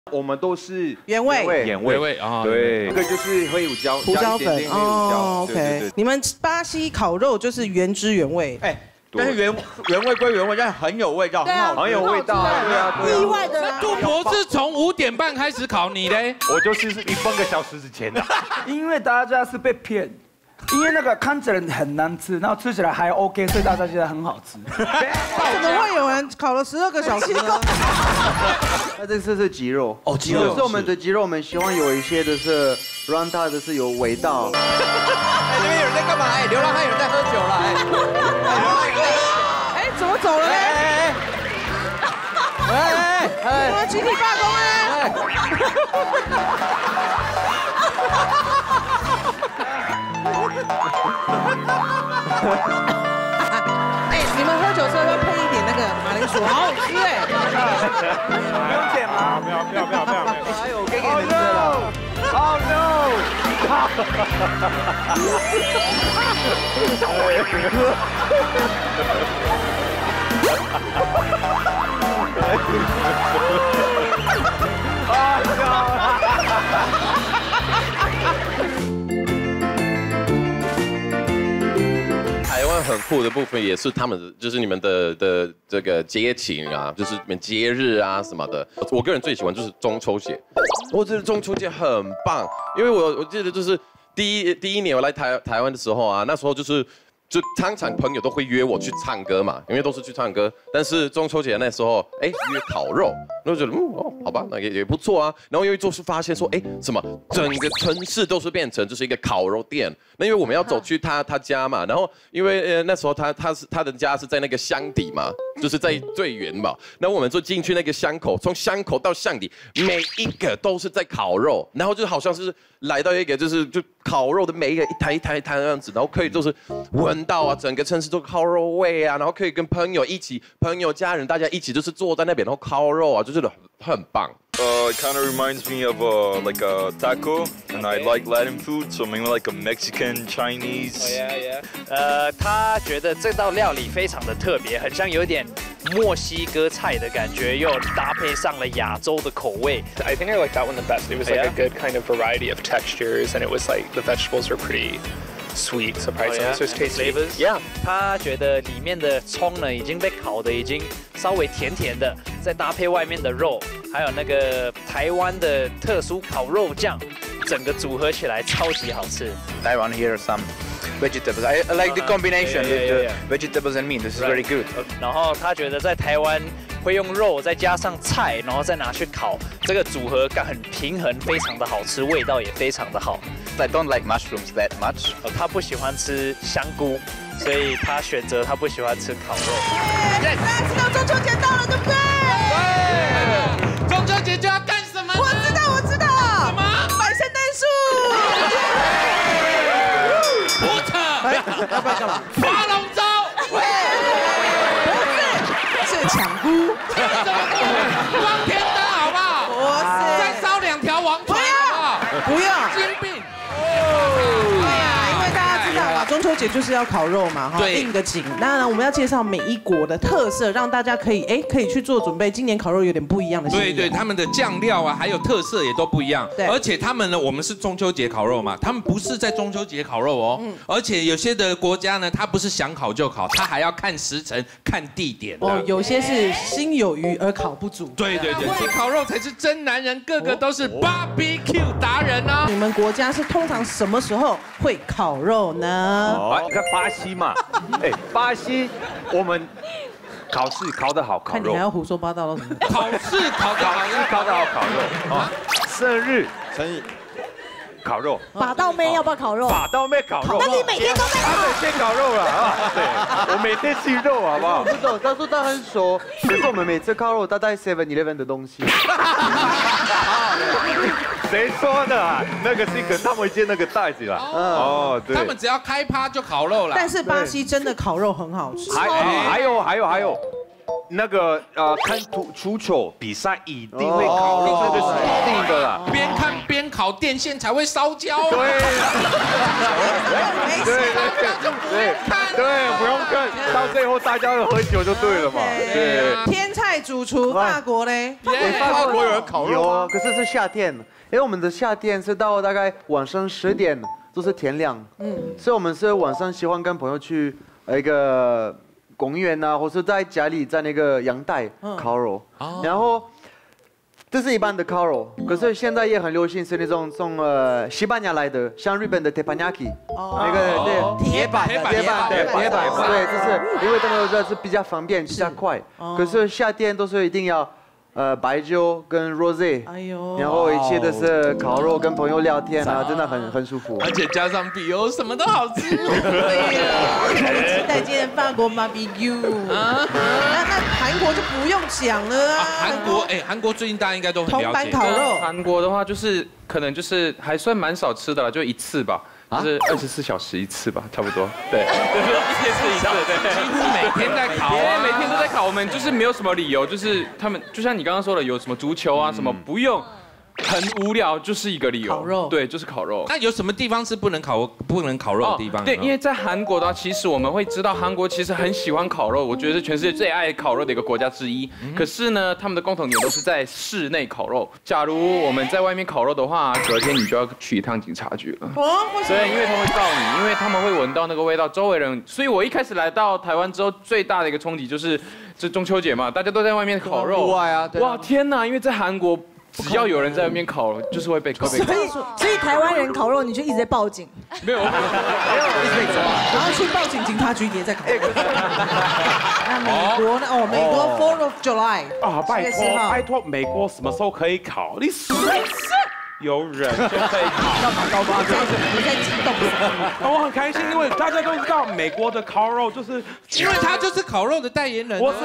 我们都是原味啊，对，这个就是会有胡椒粉哦 ，OK。 你们巴西烤肉就是原汁原味， 哎，但是原味归原味，但很有味道， 很有味道，对啊， 意外的。 杜博是从5点半开始烤，你嘞？ 我就是半个小时之前的， 因为大家是被骗。 因为那个看起来很难吃，然后吃起来还 OK， 所以大家觉得很好吃。 怎么会有人烤了12个小时呢？ 那这次是鸡肉哦，鸡肉是我们的鸡肉，我们希望有一些的是让它的是有味道。 哎，那边有人在干嘛？哎，流浪汉有人在喝酒了， 哎，怎么走了嘞？我们集体罢工哎！ 哎，你们喝酒的时候要配一点那个马铃薯，好好吃哎！ 不用剪吗？ 不要！ 还有给你们吃了。Oh no！ 台湾很酷的部分也是他们的，就是你们的这个节庆啊，就是你们节日啊什么的。我个人最喜欢就是中秋节，我觉得中秋节很棒，因为我记得就是第一年我来台湾的时候啊，那时候就常常朋友都会约我去唱歌嘛，因为都是去唱歌。但是中秋节那时候，哎，约烤肉，然后觉得好吧，那也不错啊。然后又就是发现说，哎，什么整个城市都是变成就是一个烤肉店。那因为我们要走去他家嘛，然后因为那时候他的家是在那个乡底嘛，就是在最远嘛。那我们就进去那个巷口，从巷口到巷底，每一个都是在烤肉，然后就好像是来到一个就烤肉的每一个一台那样子，然后可以就是闻到啊，整个城市都烤肉味啊，然后可以跟朋友家人大家一起就是坐在那边，然后烤肉啊，就觉得很棒。 It kind of reminds me of like a taco, and I like Latin food, so maybe like a Mexican, Chinese. Yeah. 他觉得这道料理非常的特别，很像有点墨西哥菜的感觉，又搭配上了亚洲的口味。 I think I like that one the best. It was like a good kind of variety of textures, and it was like the vegetables were pretty sweet, surprisingly, so it's tasty. Yeah. 他觉得里面的葱呢已经被烤的已经稍微甜甜的，再搭配外面的肉，还有那个台湾的特殊烤肉酱，整个组合起来超级好吃。 I want here some vegetables. I like the combination with the vegetables and meat. This is very good. 然后他觉得在台湾会用肉再加上菜，然后再拿去烤，这个组合感很平衡，非常的好吃，味道也非常的好。 I don't like mushrooms that much. 他不喜欢吃香菇，所以他选择他不喜欢吃烤肉。 大家知道中秋节到了，对不对？ 对。中秋节就要干什么？ 我知道。什么？ 摆圣诞树。 胡扯！ 要不要干嘛？ 划龙舟。 不是抢菇。 光天灯好不好？ 不是。 再烧2条王船好不好？ 不要。 金币。 因为大家知道嘛，中秋节就是要烤肉嘛，哈，应个景。当然，我们要介绍每一国的特色，让大家可以去做准备。今年烤肉有点不一样的。 对，他们的酱料啊，还有特色也都不一样。对，而且他们呢，我们是中秋节烤肉嘛，他们不是在中秋节烤肉哦。而且有些的国家呢，它不是想烤就烤，它还要看时辰、看地点。 哦，有些是心有余而烤不足。 对，所以烤肉才是真男人，个个都是 BBQ 达人哦。 你们国家是通常什么时候会烤肉呢？ 你看巴西嘛，巴西我们考试考得好，烤肉。 看你还要胡说八道了什么？ 考试考得好， 烤肉啊！生日烤肉。 把到妹要不要烤肉？ 把到妹烤肉。 那你每天都在烤？ 每天烤肉了啊！对，我每天吃肉，好不好？ 不懂，告诉他很熟。可是我们每次烤肉，他带 7-Eleven 的东西。 谁说的啊？那个是跟他们接那个袋子啦。哦，对。 他们只要开趴就烤肉了。 但是巴西真的烤肉很好吃。 还有，那个看足球比赛一定会烤肉，这个是一定的啦。 边看边烤烤电线才会烧焦。 对，不用看，到最后大家都喝酒就对了嘛。对。 天菜主厨法国嘞， 法国有人烤肉啊，可是是夏天，因为我们的夏天是到大概晚上10点都是天亮，所以我们是晚上喜欢跟朋友去一个公园啊，或是在家里在那个阳台烤肉，然后。这是一般的烤肉，可是现在也很流行是那种从西班牙来的，像日本的 teppanyaki， 那个对铁板，对，就是因为他们说是比较方便、比较快，可是夏天都是一定要。白酒跟 rosé， 然后一切都是烤肉跟朋友聊天啊，真的很舒服， 而且加上啤酒，什么都好吃。 对呀，期待今天法国 barbecue 啊，那韩国就不用讲了啊。 韩国最近大家应该都很了解。 铜板烤肉， 韩国的话就是可能就是还算蛮少吃的了，就一次吧。就是24小时一次吧，差不多。对，就是一天吃一次，对， 几乎每天在烤， 每天都在烤。我们就是没有什么理由，就是他们就像你刚刚说的，有什么足球啊什么，不用。很无聊，就是一个理由。 烤肉， 对，就是烤肉。 那有什么地方是不能烤肉的地方？ 对，因为在韩国的话，其实我们会知道韩国其实很喜欢烤肉，我觉得是全世界最爱烤肉的一个国家之一。可是呢，他们的共同点都是在室内烤肉。假如我们在外面烤肉的话，隔天你就要去一趟警察局了。所以因为他们会告你，因为他们会闻到那个味道，周围人。所以我一开始来到台湾之后，最大的一个冲击就是中秋节嘛，大家都在外面烤肉。 户外啊， 哇天哪！因为在韩国。只要有人在外面烤，就是会被。 所以台湾人烤肉，你就一直在报警。 没有，一直被抓。 然后去报警，警察局也在烤。那美国呢？美国 4th of July 啊，拜托，美国什么时候可以烤？你随时有人就可以烤。 干嘛高八？你在激动什么？ 我很开心，因为大家都知道美国的烤肉就是， 因为他就是烤肉的代言人。 我是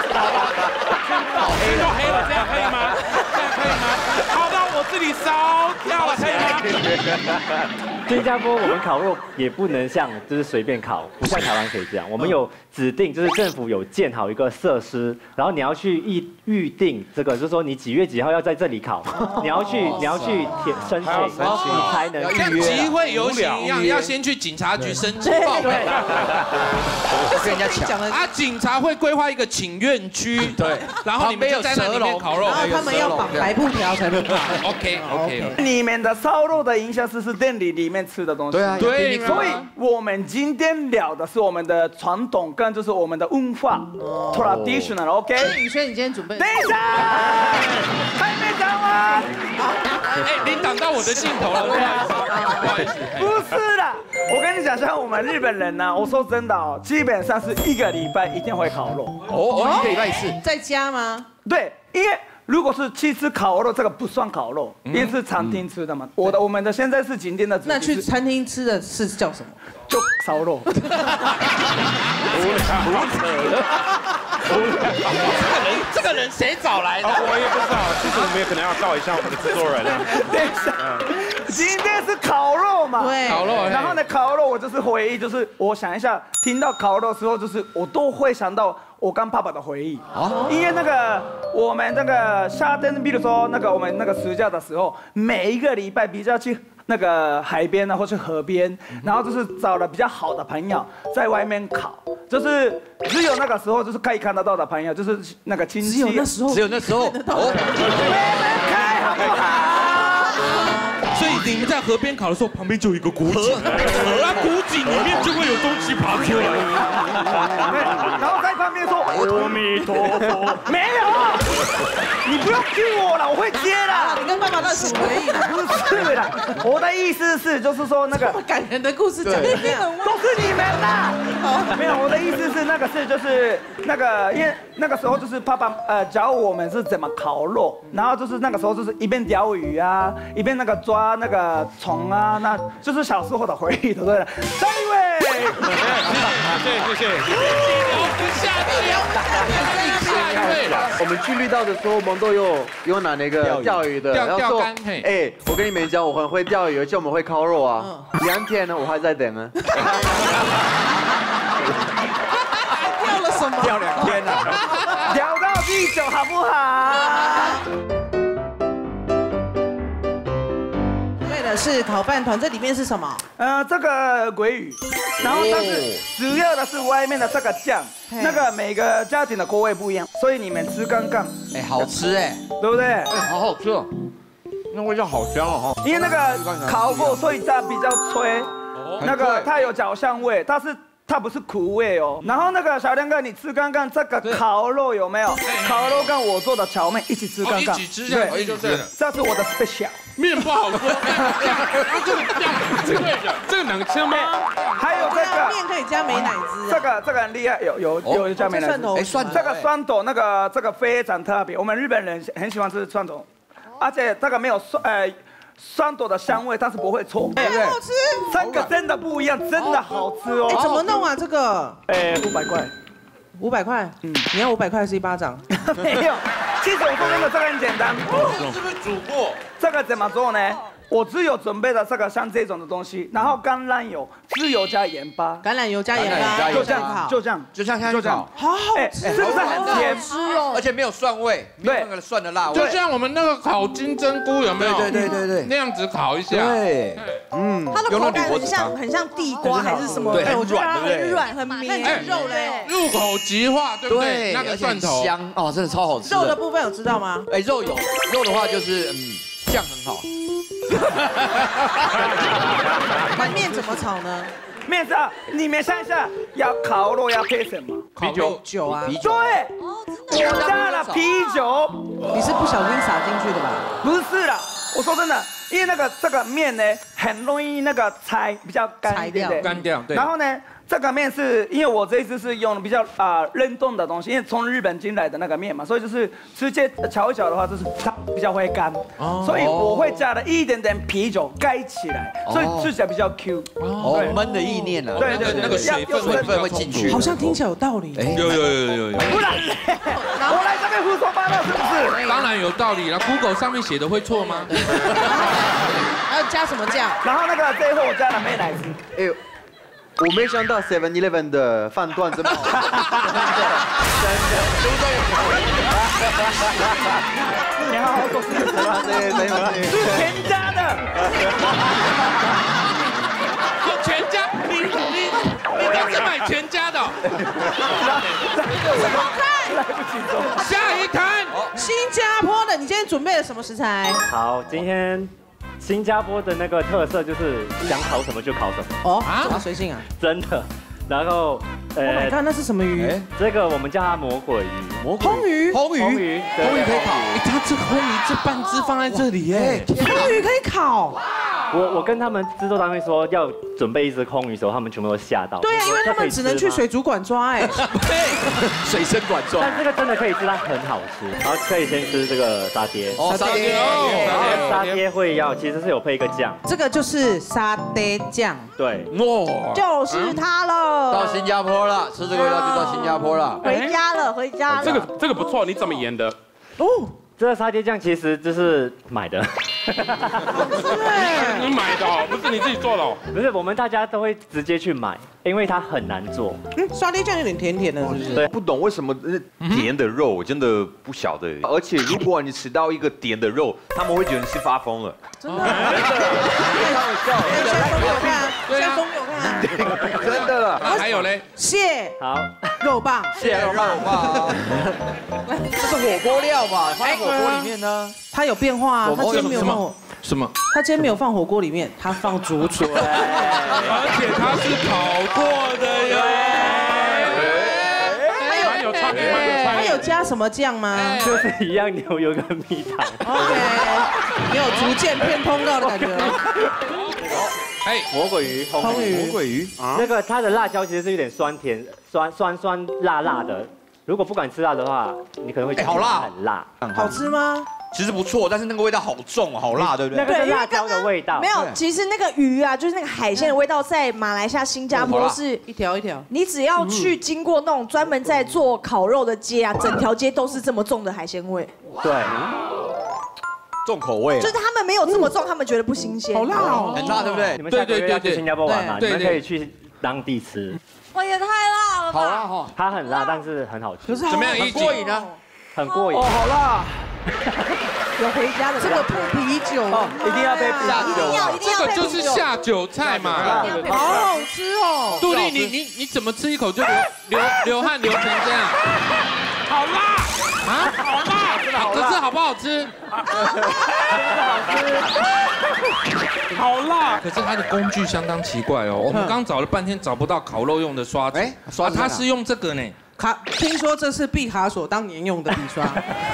先到黑了，这样可以吗？可以吗？烤到我自己烧掉了，可以吗？ 新加坡我们烤肉也不能像就是随便烤，不像台湾可以这样。我们有指定，就是政府有建好一个设施，然后你要去预定这个，就是说你几月几号要在这里烤，你要去申请，你才能预约。 像集会游行一样，要先去警察局申请报备。 跟人家抢啊，警察会规划一个请愿区，对，然后你们就在那里面烤肉， 然后他们要绑白布条才能烤。 OK。 你们的烧肉的营销是店里面吃的东西， 对， 所以我们今天聊的是我们的传统跟就是我们的文化 ，traditional，OK。 宇轩，你今天准备？ 等一下，还没讲完。 你挡到我的镜头了，不好意思。 不是啦，我跟你讲，像我们日本人呢，我说真的哦，基本上是1个礼拜一定会烤肉。 1个礼拜一次， 在家吗？ 对，因为。如果是去吃烤肉，这个不算烤肉，因为是餐厅吃的嘛。我们的现在是景点的。 那去餐厅吃的是叫什么？ 就烧肉。 这个人谁找来的？ 我也不知道，其实我们也可能要告一下我们的制作人啊。 等一下，今天是烤肉嘛？ 对， 烤肉。 然后呢，烤肉我就是回忆，就是我想一下，听到烤肉的时候，就是我都会想到。我跟爸爸的回忆因为那个我们那个夏天，比如说那个我们那个暑假的时候，每一个礼拜比较去那个海边啊，或去河边，然后就是找了比较好的朋友在外面烤，就是只有那个时候就是可以看得到的朋友，就是那个亲戚。 只有那时候。 开好不好？ 所以你们在河边烤的时候，旁边就有一个古井，古井里面就会有东西爬出来。 然后在旁边说阿弥陀佛，没有，你不要 cue 我了，我会接啦。 你跟爸爸那什么回忆？ 不是啦，我的意思是，就是说那个这么感人的故事讲一遍， 都是你们啦。没有，我的意思是那个是就是那个，因为那个时候就是爸爸教我们是怎么烤肉，然后就是那个时候就是一边钓鱼啊，一边那个抓那个虫啊，那就是小时候的回忆，对不对？下一位， 谢谢。 我们去绿岛的时候，我们都有拿那个钓鱼的， 钓竿。 我跟你们讲，我很会钓鱼，而且我们会烤肉啊。2天呢，我还在等啊。 钓了什么？ 钓2天了， 钓到第9好不好？ 的是烤饭团，这里面是什么？ 这个鲑鱼，然后但是主要的是外面的这个酱，那个每个家庭的口味不一样，所以你们吃看看。 哎，好吃哎， 对不对？ 哎，好好吃哦，那味道好香哦哈。 因为那个烤过，所以它比较脆，那个它有焦香味，但是。它不是苦味哦，然后那个小亮哥，你吃看看这个烤肉有没有？烤肉跟我做的荞面一起吃看看， 一起吃这样，对， 这是我的 special。 面不好吃，这个能吃吗？ 还有这个面可以加美乃滋， 这个很厉害，有加美乃滋。 哎， 这个蒜头这个非常特别，我们日本人很喜欢吃蒜头，而且这个没有蒜头的香味，但是不会臭， 对不对？好吃， 这个真的不一样，真的好吃哦。 哎，怎么弄啊？这个 ？500块 ，500块。你要500块还是1巴掌？ 没有，其实我做那个这个很简单。 是不是煮过？ 这个怎么做呢？我只有准备了这个像这种的东西，然后橄榄油，只有加盐巴， 橄榄油加盐巴， 就这样， 就像下去烤， 好好吃， 是不是很甜？ 而且没有蒜味，没有那个蒜的辣味， 就像我们那个烤金针菇有没有？ 对， 那样子烤一下， 对， 它的口感很像地瓜还是什么？ 对， 我觉得很软很绵，肉嘞， 入口即化，对不对？那个蒜头香哦，真的超好吃。 肉的部分有知道吗？ 哎，肉有，肉的话就是酱很好。 那面怎么炒呢？ 面是你们想一下，要烤肉要配什么？ 啤酒啊。 对，我加了啤酒。 你是不小心撒进去的吧？ 不是啦，我说真的，因为这个面呢，很容易那个柴比较干一点， 干掉。对。 然后呢？这个面是因为我这一次是用比较冷冻的东西，因为从日本进来的那个面嘛，所以就是直接炒一炒的话，就是它比较会干，所以我会加了一点点啤酒盖起来，所以吃起来比较 Q。 焖的意念啊， 对， 那个水分会进去， 好像听起来有道理。 有。 不然嘞，我来这边胡说八道是不是？ 当然有道理了 ，Google 上面写的会错吗？ 还有加什么酱？ 然后那个最后我加了美乃滋。 哎呦。我没想到 7-Eleven 的饭段这么好，真的， 你好好做事，是全家的， 全家，你都是买全家的， 来不及做。 下一摊， 新加坡的，你今天准备了什么食材？ 好，今天。新加坡的那个特色就是想烤什么就烤什么哦啊，这么随性啊， 真的。然后你看那是什么鱼？ 这个我们叫它魔鬼鱼， 红鱼可以烤。 它这红鱼这半只放在这里耶， 红鱼可以烤。 我跟他们制作单位说要准备一只空鱼的时候，他们全部都吓到。 对啊，因为他们只能去水族馆抓哎， 水生馆抓。 但这个真的可以吃，它很好吃。然后可以先吃这个沙爹。沙爹会其实是有配一个酱， 这个就是沙爹酱。 对， 就是它了。 到新加坡了，吃这个味道就到新加坡了。 回家了。 这个不错，你怎么腌的？ 哦。这个沙爹酱其实就是买的， 你买的哦，不是你自己做的哦。 不是，我们大家都会直接去买，因为它很难做。 沙爹酱有点甜甜的，是不是？ 对， 不懂为什么甜的肉，我真的不晓得。而且如果你吃到一个甜的肉，他们会觉得你是发疯了。 真的？开玩笑，现在风有看，现在风有看， 真的了。 还有嘞， 蟹好肉棒， 蟹肉棒，这是火锅料吧？放在火锅里面呢？ 它有变化啊，它今天没有放什么？ 它今天没有放火锅里面，它放竹笋， 而且它是烤过的哟。 蛮有创意， 它有加什么酱吗？ 就是一样牛油跟蜜糖。 OK， 你有逐渐变通告的感觉。 哎，魔鬼鱼， 魔鬼鱼， 那个它的辣椒其实是有点酸甜、酸辣的。如果不敢吃辣的话，你可能会觉得很辣。 好吃吗？ 其实不错，但是那个味道好重，好辣，对不对？ 那个是辣椒的味道。 没有，其实那个鱼啊，就是那个海鲜的味道，在马来西亚、新加坡是一条一条。 你只要去经过那种专门在做烤肉的街啊，整条街都是这么重的海鲜味。 对。 重口味， 就是他们没有这么重，他们觉得不新鲜。 好辣哦， 很辣，对不对？ 你们下个月要去新加坡玩嘛？你们可以去当地吃。 哇，也太辣了吧！ 好辣哈， 它很辣，但是很好吃。 可是怎么样？ 很过瘾呢？ 很过瘾。 哦，好辣！ 有回家的这个配啤酒一定要配啤酒， 这个就是下酒菜嘛， 好好吃哦。 杜丽，你怎么吃一口就流汗流成这样？ 好辣啊，好辣！可是好不好吃？ 好辣！ 可是它的工具相当奇怪哦，我们刚找了半天找不到烤肉用的刷子，它是用这个呢。 听说这是毕卡索当年用的笔刷。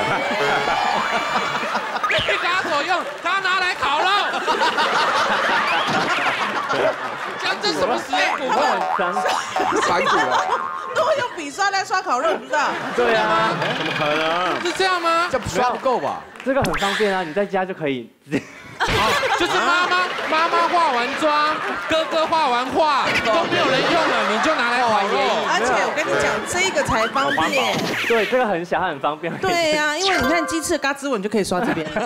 毕卡索用，他拿来烤肉。这什么实验骨？ 反骨啊！ 都会用笔刷来刷烤肉，不知道？ 对啊， 怎么可能？ 是这样吗？ 这刷不够吧？ 这个很方便啊，你在家就可以直接。 就是妈妈化完妆，哥哥化完画都没有人用了，你就拿来烤肉。 而且我跟你讲，这个才方便。 对，这个很小，很方便。 对呀，因为你看鸡翅嘎吱纹就可以刷这边。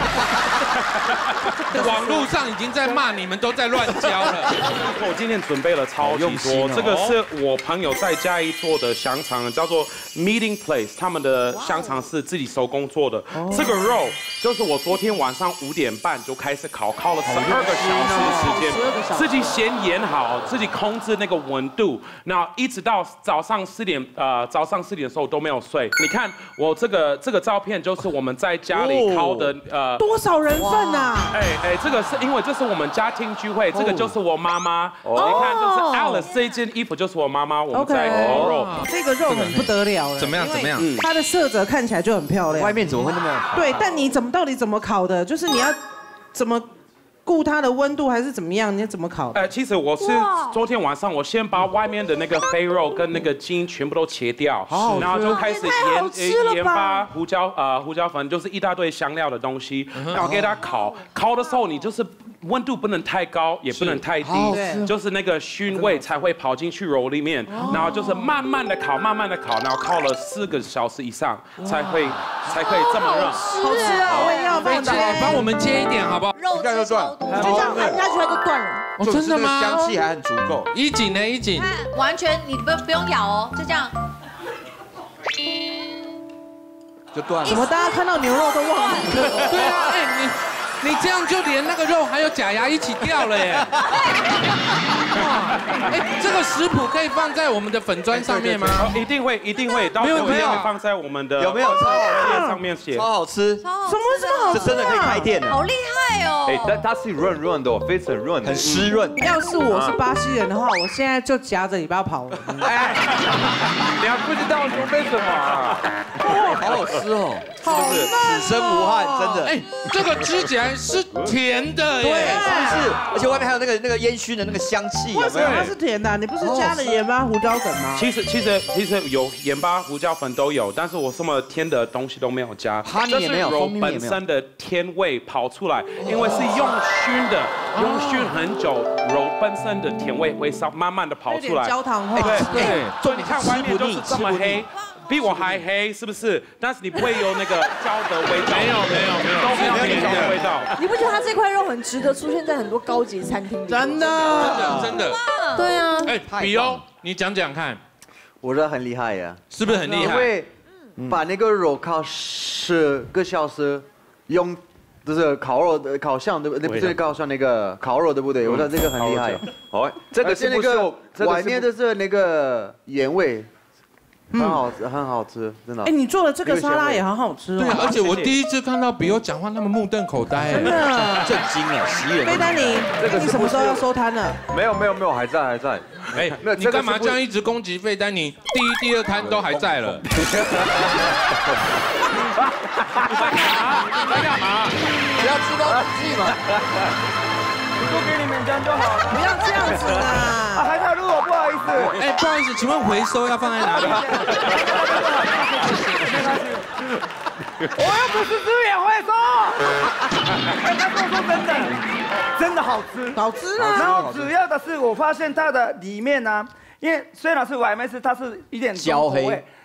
网络上已经在骂你们都在乱教了。 我今天准备了超级多，这个是我朋友在嘉义做的香肠，叫做 Meeting Place， 他们的香肠是自己手工做的。这个肉就是我昨天晚上5点半就开始烤了12个小时的时间，自己先腌好，自己控制那个温度，那一直到早上4点的时候都没有睡。你看我这个照片就是我们在家里烤的多少人份啊？ 这个是因为这是我们家庭聚会，这个就是我妈妈。你看这是 Alice 这件衣服就是我妈妈，我们在烤肉。 这个肉很不得了了。 怎么样？ 它的色泽看起来就很漂亮。 外面怎么会那么好？ 对，但你到底怎么烤的？就是你要怎么顾它的温度还是怎么样？你要怎么烤？ 其实我是昨天晚上我先把外面的那个肥肉跟那个筋全部都切掉，然后就开始研发胡椒粉，就是一大堆香料的东西，然后给它烤。烤的时候你就是温度不能太高，也不能太低，就是那个熏味才会跑进去肉里面，然后就是慢慢的烤，然后烤了4个小时以上才可以这么热。 好吃啊！我也要帮我们接一点好不好？ 肉这样就断， 就这样按下去它就断了。 哦，真的吗？ 香气还很足够。 一紧呢，一紧。 完全你不用咬哦，就这样。 就断了。 怎么大家看到牛肉都忘了？ 对啊，你这样就连那个肉还有假牙一起掉了耶！这个食谱可以放在我们的粉砖上面吗？ 一定会，到时候会放在我们的有没有上面写？ 超好吃， 什么这么好吃？ 这真的可以开店的， 好厉害哦！ 但它是润润的，非常润， 很湿润。 要是我是巴西人的话，我现在就夹着尾巴跑了。 你还不知道准备什么啊？ 好好吃哦，是不是？此生无憾，真的。 这个吃起来是甜的耶， 是不是？而且外面还有那个烟熏的那个香气。 为什么它是甜的？你不是加了盐巴、胡椒粉吗？ 其实有盐巴、胡椒粉都有，但是我什么甜的东西都没有加。 这是肉本身的甜味跑出来，因为是用熏的，用熏很久，肉本身的甜味会慢慢的跑出来。 焦糖化。 对，所以你看外面就是这么黑。比我还黑，是不是？但是你不会有那个焦的味道，没有焦的味道。 你不觉得它这块肉很值得出现在很多高级餐厅里？ 真的。 对啊。 比欧，你讲讲看。 我觉得很厉害呀， 是不是很厉害？ 因为把那个肉烤10个小时，用就是烤肉的烤箱对不对？不是烤箱那个烤肉对不对？我觉得这个很厉害。 哦，这个是那个外面的是那个盐味。很好吃，真的。 你做的这个沙拉也很好吃哦。 对，而且我第一次看到比欧讲话那么目瞪口呆， 真的震惊啊！ 飞丹尼，你什么时候要收摊了？ 没有，还在。 你干嘛这样一直攻击费丹尼？第1、第2摊都还在了。 你在干嘛？ 不要吃到气嘛。 不给你们讲就好了。 不要这样子啦！ 还在录我，不好意思。 不好意思，请问回收要放在哪里？ 我又不是资源回收。他跟我说真的好吃， 好吃啊！ 然后主要的是我发现它的里面呢，因为虽然是外面是它是一点焦黑，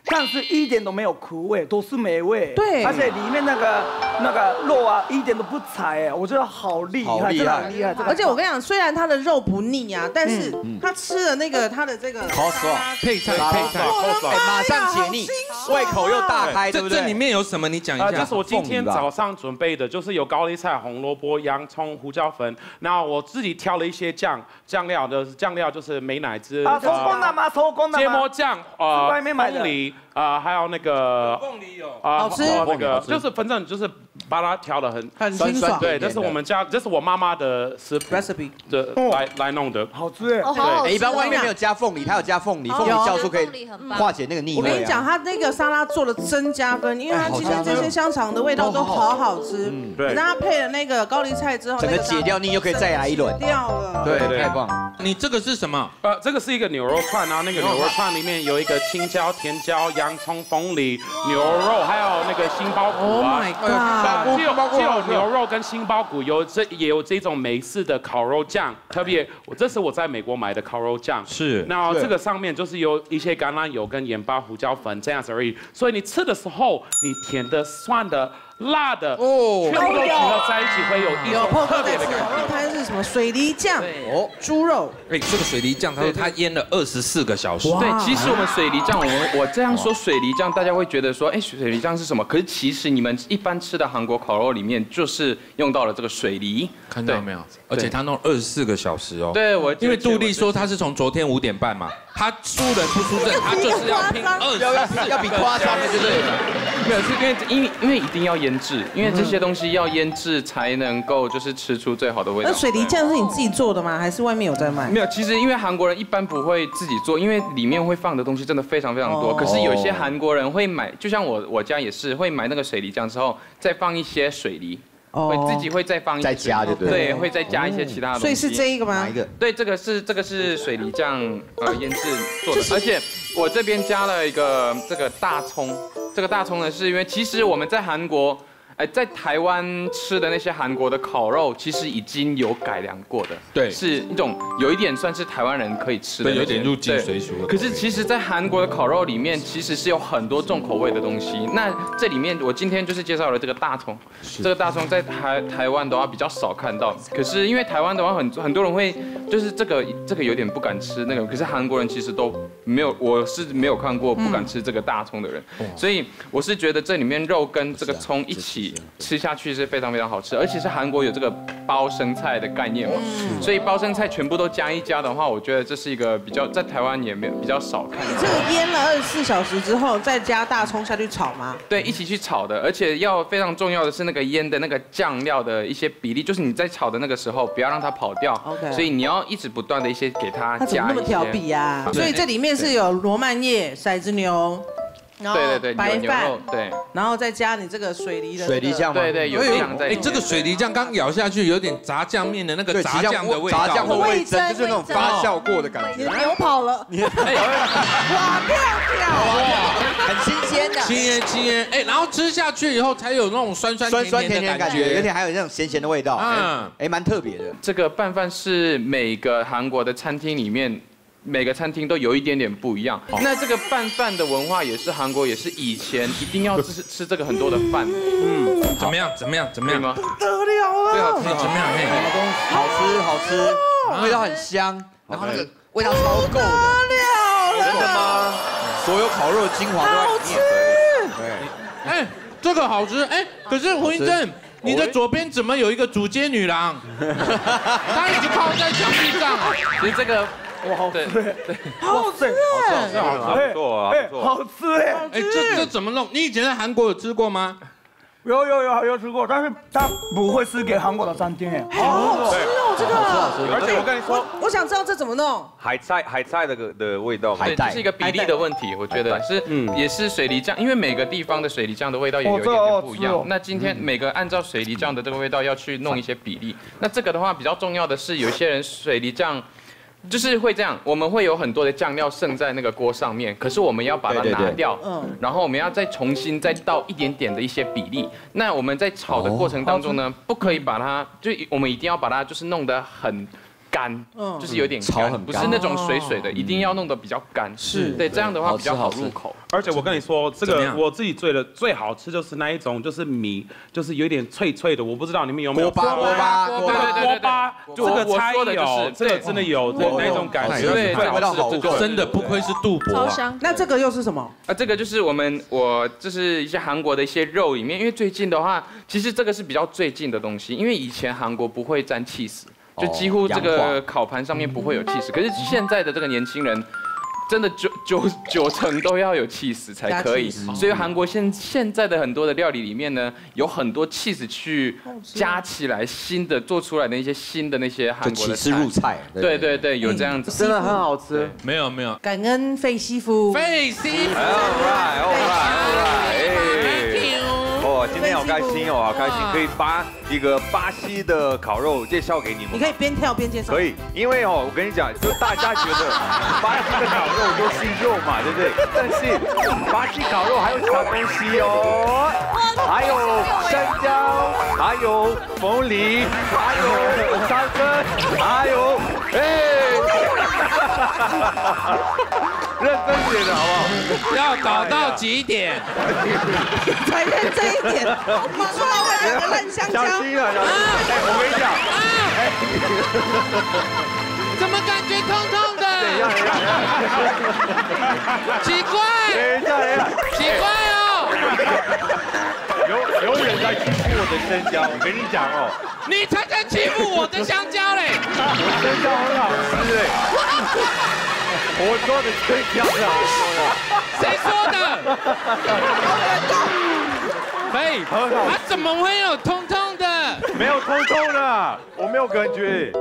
但是一点都没有苦味，都是美味。 对， 而且里面那个肉啊，一点都不柴哎，我觉得好厉害，真的很厉害。 而且我跟你讲，虽然它的肉不腻啊，但是它吃的那个它的这个配菜， 马上解腻，胃口又大开，对不对？ 这里面有什么？你讲一下。 这是我今天早上准备的，就是有高丽菜、红萝卜、洋葱、胡椒粉。然后我自己挑了一些酱料的，酱料就是美乃滋手工的吗？手工的吗？ 芥末酱外面买的。 凤梨还有那个凤梨有好吃， 那个就是反正就是把它调得很清爽。 对，这是我们家，这是我妈妈的食谱 recipe 的来弄的， 好吃哎。 对，一般外面没有加凤梨，它有加凤梨，凤梨酵素可以化解那个腻味。 我跟你讲，它那个沙拉做的真加分，因为它今天这些香肠的味道都好好吃。对，那它配了那个高丽菜之后， 整个解掉腻又可以再来一轮。 掉了。 对， 太棒了。 你这个是什么？ 这个是一个牛肉串，然后那个牛肉串里面有一个青椒、甜椒、洋葱、凤梨、牛肉，还有那个杏鲍菇啊。 Oh my god！ 既有牛肉跟杏鲍菇，也有这种美式的烤肉酱，特别这是我在美国买的烤肉酱。 是。 那这个上面就是有一些橄榄油跟盐巴、胡椒粉这样子而已，所以你吃的时候，你甜的、酸的。辣的全部都结合在一起，会有一种特别的感觉。 烤肉它是什么水梨酱？猪肉。 这个水梨酱，他说他腌了24个小时。 对，其实我们水梨酱，我这样说水梨酱，大家会觉得说，哎，水梨酱是什么？可是其实你们一般吃的韩国烤肉里面，就是用到了这个水梨。 看到没有？而且他弄24个小时哦。 对， 因为杜丽说他是从昨天5点半嘛，他输人不输阵，他就是要拼24， 要比夸张的，对不对？ 没有，是因为一定要腌制，因为这些东西要腌制才能够就是吃出最好的味道。 那水梨酱是你自己做的吗？还是外面有在卖？ 没有，其实因为韩国人一般不会自己做，因为里面会放的东西真的非常非常多。可是有些韩国人会买，就像我家也是会买那个水梨酱之后再放一些水梨。会自己会再放一些， 再加对不对？ 对，会再加一些其他的东西。 所以是这一个吗？ 哪一个？ 对，这个是水梨酱腌制做的，而且我这边加了一个这个大葱。这个大葱呢，是因为其实我们在韩国。在台湾吃的那些韩国的烤肉，其实已经有改良过的， 对， 是一种有一点算是台湾人可以吃的， 对，有点入境随俗的。 可是其实，在韩国的烤肉里面，其实是有很多重口味的东西。那这里面，我今天就是介绍了这个大葱，这个大葱在台湾的话比较少看到。可是因为台湾的话，很多人会就是这个有点不敢吃那个，可是韩国人其实都没有，我是没有看过不敢吃这个大葱的人，所以我是觉得这里面肉跟这个葱一起。吃下去是非常非常好吃，而且是韩国有这个包生菜的概念嘛，所以包生菜全部都加一加的话，我觉得这是一个比较在台湾也没有比较少看。 你这个腌了24小时之后，再加大葱下去炒吗？ 对，一起去炒的，而且要非常重要的是那个腌的那个酱料的一些比例，就是你在炒的那个时候不要让它跑掉，所以你要一直不断的一些给它加一些。 它怎么那么调比呀？所以这里面是有罗曼叶、骰子牛。 对， 白饭， 对， 然后再加你这个水梨的水梨酱吗？ 对，有酱在。 这个水梨酱刚咬下去，有点炸酱面的那个炸酱的味道， 炸酱或味噌，就是那种发酵过的感觉。 牛跑了， 哇， 很新鲜的， 新鲜，然后吃下去以后才有那种酸甜甜的感觉， 而且还有那种咸咸的味道，蛮特别的。 这个拌饭是每个韩国的餐厅里面。每个餐厅都有一点点不一样。那这个拌饭的文化也是韩国，也是以前一定要吃这个很多的饭。 怎么样吗？ 不得了了！ 最好吃怎么样？ 好吃，味道很香，然后那个味道超够的。 真的吗？所有烤肉的精华都在里面。 对，这个好吃。可是胡英正，你的左边怎么有一个主街女郎？她一直靠在墙壁上。 其实这个。 哇，好吃， 对， 好吃， 不错啊， 好吃这怎么弄？你以前在韩国有吃过吗？ 有吃过，但是它不会是给韩国的餐厅好好吃哦，这个。 而且我跟你说， 我想知道这怎么弄。 海菜的味道， 对，这是一个比例的问题，我觉得是，也是水梨酱，因为每个地方的水梨酱的味道也有一点点不一样。那今天每个按照水梨酱的这个味道要去弄一些比例。那这个的话比较重要的是，有些人水梨酱。就是会这样，我们会有很多的酱料剩在那个锅上面，可是我们要把它拿掉，然后我们要再重新再倒一点点的一些比例。那我们在炒的过程当中呢，不可以把它，就我们一定要把它就是弄得很干，就是有点干，不是那种水水的，一定要弄得比较干。 是， 对，这样的话比较好入口。 而且我跟你说，这个我自己做的最好吃就是那一种，就是米，就是有点脆脆的。我不知道你们有没有锅巴，这个菜有，这个真的有那种感觉， 对，味道好， 真的不愧是杜博。 超香。 那这个又是什么？ 这个就是这是一些韩国的一些肉里面，因为最近的话，其实这个是比较最近的东西，因为以前韩国不会沾起司。就几乎这个烤盘上面不会有起司，可是现在的这个年轻人，真的九成都要有起司才可以。所以韩国现在的很多的料理里面呢，有很多起司去加起来新的做出来的一些新的那些韩国的起司入菜。 对对对，有这样子， 真的很好吃。 没有。 感恩费西夫。 费西夫。 哦，今天好开心哦，好开心，可以把一个巴西的烤肉介绍给你们。 你可以边跳边介绍。 可以，因为我跟你讲，就大家觉得巴西的烤肉都是肉嘛，对不对？但是巴西烤肉还有其他东西哦，还有生椒，还有凤梨，还有三分，还有认真点的好不好？ 要搞到几点？ 才认真一点。你说我两个烂香蕉。 小心啊！我跟你讲， 怎么感觉痛痛的？奇怪。奇怪哦。 有人在欺负我的生椒，我跟你讲哦。 你才在欺负我的香蕉嘞！ 我生椒很好吃哎。我说的生椒是我说的。 谁说的？嘿，他怎么会有痛痛的？ 没有痛痛的，我没有感觉。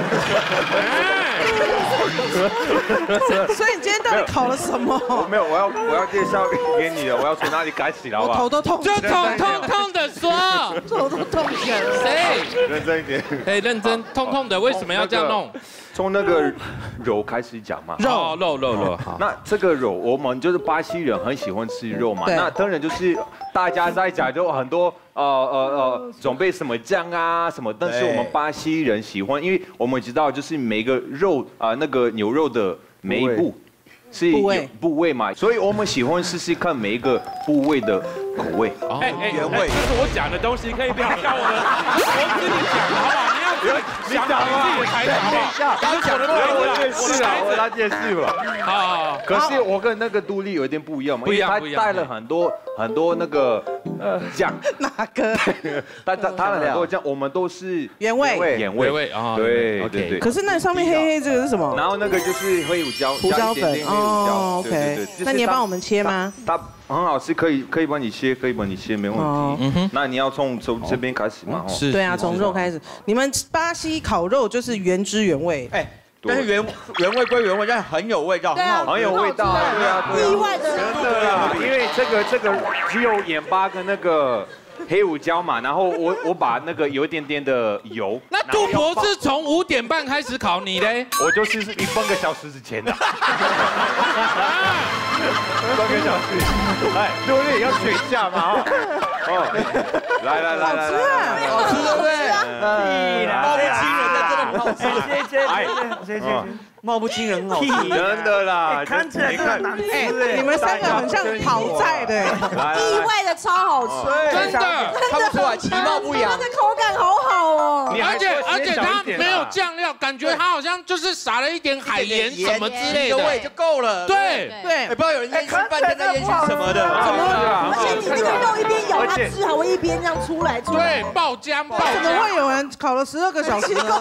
所以你今天到底烤了什么？ 没有，我要介绍给你的，我要从哪里开始了？ 我头都痛。 就痛痛的说， 头都痛起来了。 谁？ 认真一点。 哎，认真，痛痛的，为什么要这样弄？ 从那个肉开始讲嘛。 肉。好。 那这个肉，我们就是巴西人很喜欢吃肉嘛。那当然就是大家在讲就很多准备什么酱啊什么，但是我们巴西人喜欢，因为我们知道就是每个肉那个牛肉的每一步是有部位嘛，所以我们喜欢试试看每一个部位的口味。 原味。这是我讲的东西，可以不要叫我自己讲好不好？你讲自己的台词好不好？ 刚讲的我电视啊，我拿电视了。 好。 可是我跟那个杜丽有一点不一样嘛， 不一样。 他带了很多那个酱。 哪个？ 他的很多酱，我们都是原味啊。 对。 可是那上面黑黑这个是什么？ 然后那个就是黑胡椒粉哦。OK。那你要帮我们切吗？ 它很好吃，可以帮你切，没问题。那你要从这边开始嘛？ 是。对啊，从肉开始。你们巴西烤肉就是原汁原味。 但是原味归原味，但很有味道， 很有味道。对啊。 意外的。 真的啦，因为这个只有盐巴跟那个黑胡椒嘛，然后我把那个有一点点的油。 那杜博是从5点半开始烤你嘞？ 我就是半个小时之前的。半个小时。对不对？要水下嘛来， 好吃对不对？冒不惊人的，真的很好吃。冒不惊人好吃， 真的啦！ 看起来很难吃你们三个很像讨债的， 意外的超好吃， 真的看不出来，其貌不扬。 它的口感好好哦， 而且它没有酱料，感觉它好像就是撒了一点海盐什么之类的， 味就够了。 对， 不知道有人烟熏半天在烟熏什么的， 而且你那个肉一边咬它汁，还会一边这样出来。 对，爆浆。 怎么会有人烤了12个小时呢？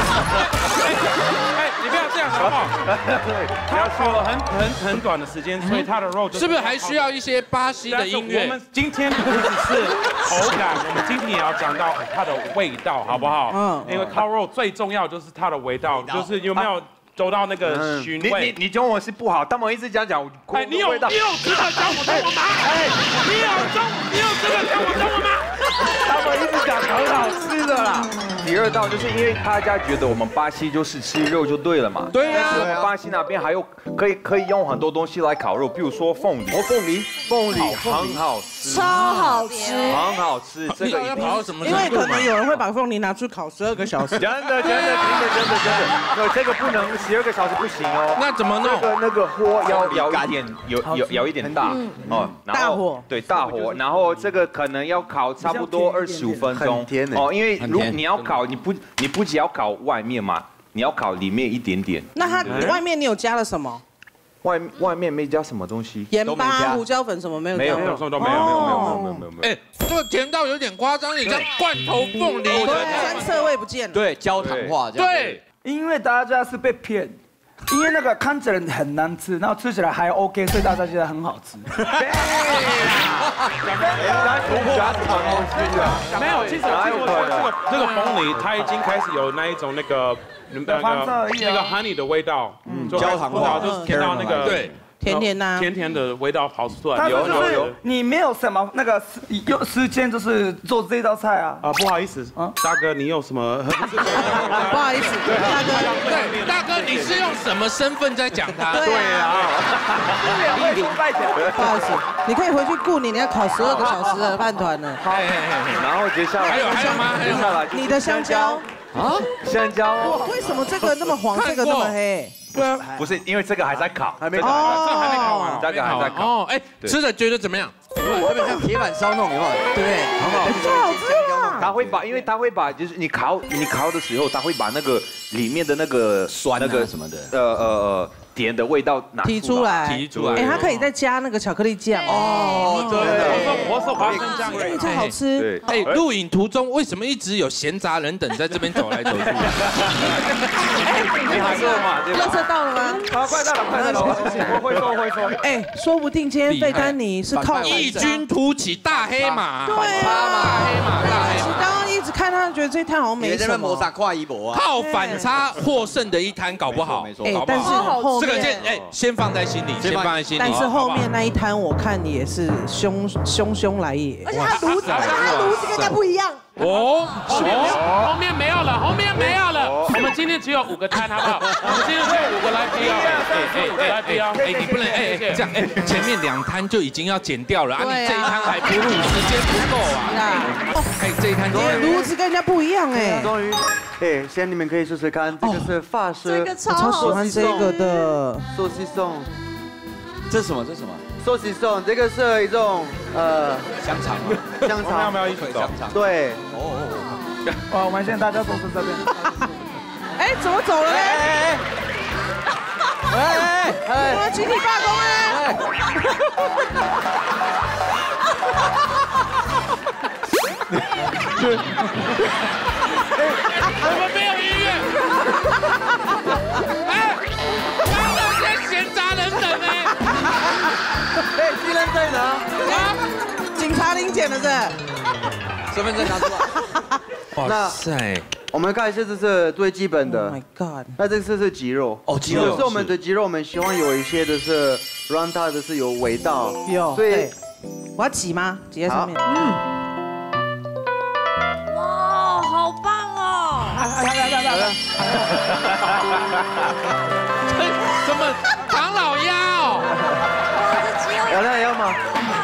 你不要这样好不好？他烤了很短的时间，所以他的肉是不是还需要一些巴西的音乐？ 我们今天不只是口感，我们今天也要讲到它的味道，好不好？因为烤肉最重要就是它的味道，就是有没有走到那个熏味。 你中文是不好，他们一直讲。 你有资格讲我中文吗？你有资格讲我中文吗？ 他们一直讲很好吃的啦。 第二道就是因为大家觉得我们巴西就是吃肉就对了嘛。 对呀。 但是我们巴西那边还有可以用很多东西来烤肉，比如说凤梨。凤梨很好吃， 超好吃， 很好吃。这个烤什么？ 因为可能有人会把凤梨拿去烤12个小时。 真的，对，这个不能12个小时不行哦。 那怎么弄？ 那个火要摇一点大哦， 大火。 对，大火，然后这个可能要烤差不多25分钟哦，因为如果你要烤，你不只要烤外面嘛，你要烤里面一点点。 那它外面你有加了什么？ 外面没加什么东西， 盐巴、胡椒粉什么没有？ 没有，什么都没有。 哎，这个甜到有点夸张，你像罐头凤梨， 酸涩味不见了。 对，焦糖化这样。 对， 因为大家是被骗。因为那个看起来很难吃，然后吃起来还 OK， 所以大家觉得很好吃。 没有，其实这个凤梨它已经开始有那一种那个 honey 的味道， 焦糖化， 就是听到那个对。 甜呐， 甜的味道跑出来。 有，你没有什么那个有时间就是做这道菜啊？ 不好意思，大哥，你有什么？ 不好意思，大哥， 对，大哥，你是用什么身份在讲他？ 对啊，不好意思，你可以回去顾你要烤12个小时的饭团了。 然后接下来还有吗？ 接下来你的香蕉啊，香蕉， 为什么这个那么黄，这个那么黑？ 不是，因为这个还在烤， 还没烤完， 这个还在烤。 哦，哎，吃的觉得怎么样？ 特别像铁板烧那种，有没有？对，很好吃。 好吃啊！ 因为他会把，就是你烤的时候，他会把那个里面的那个酸那个什么的， 甜的味道提出来。哎，它可以再加那个巧克力酱。 哦，对，我是花生酱， 超好吃。 哎，录影途中为什么一直有闲杂人等在这边走来走去？ 你还说嘛？ 垃圾到了吗？ 快到了。我会说。 哎，说不定今天费丹尼是靠异军突起大黑马。 对啊，大黑马。刚刚一直看他，觉得这摊好像没什么。 磨砂跨一搏啊。 靠反差获胜的一摊，搞不好。 哎，但是后面这个先放在心里，先放在心里。 但是后面那一摊我看也是凶来也。 而且他炉子跟人家不一样。 后面没有了。我们今天只有5个摊，好不好？我们今天只有5个来宾来宾哎，你不能这样前面2摊就已经要剪掉了啊！你这一摊还不录，时间不够啊！哎，这一摊炉子跟人家不一样哎。 终于，现在你们可以试试看，这个是法式， 这个超好吃，我超喜欢这个的寿司送。 这是什么？ 寿司送，这个是一种香肠吗？ 香肠， 要不要一起走？ 对。 我们现在大家都是这边。 哎，怎么走了嘞？我们集体罢工哎！ 我们没有音乐。哎，刚刚在闲杂人等呢。 哎，居然在哪？ 警察临检了是？ 身份证拿出来。 哇塞！我们看一下，这是最基本的。Oh my god！ 那这个是鸡肉。哦，鸡肉。是我们的鸡肉，我们希望有一些的是让它的是有味道。 有。所以我要挤吗？挤在上面。 哇，好棒哦！ 怎么唐老鸭哦？ 有那要吗？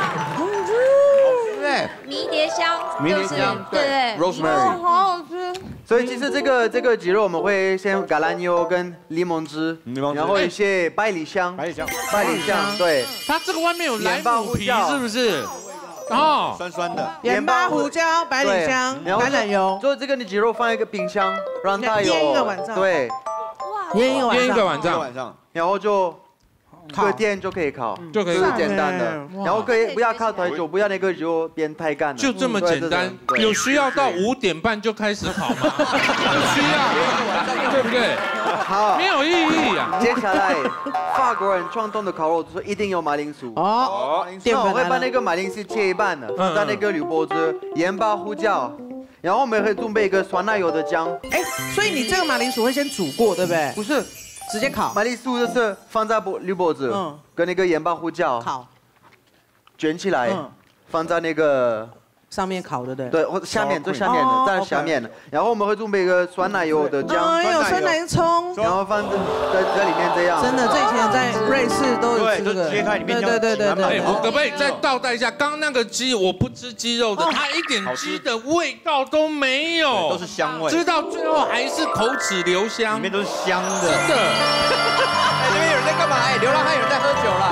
迷迭香， 对 ，rosemary， 好好吃。 所以其实这个鸡肉我们会先橄榄油跟柠檬汁，然后一些百里香，对。 它这个外面有莱姆皮是不是？ 哦，酸酸的。 盐巴、胡椒、百里香、橄榄油。 就这个你鸡肉放一个冰箱，让它有腌一个晚上。 对， 腌一个晚上， 然后就。隔天就可以烤， 就可以， 是简单的。然后可以不要烤太久，不要那个油变太干了。 就这么简单，有需要到5点半就开始烤吗？不需要，对不对？ 好， 没有意义啊。 接下来，法国人传统的烤肉就是一定有马铃薯。 哦， 那我会把那个马铃薯切一半的，放那个铝箔纸、盐巴、胡椒。然后我们会准备一个酸奶油的酱。 哎，所以你这个马铃薯会先煮过，对不对？ 不是。 直接烤， 马铃薯就是放在铝箔纸，跟那个盐巴、胡椒烤，卷起来，放在那个上面烤的，对。 对，或者下面最下面的，在下面的。然后我们会准备一个酸奶油的酱， 有酸奶油葱， 然后放在里面这样。 真的，这以前在瑞士都有这个。 对。我可不可以再倒带一下？刚刚那个鸡我不吃鸡肉的，它一点鸡的味道都没有， 都是香味。 吃到最后还是口齿留香， 里面都是香的。 真的。 哎，那边有人在干嘛？哎，流浪汉有人在喝酒了。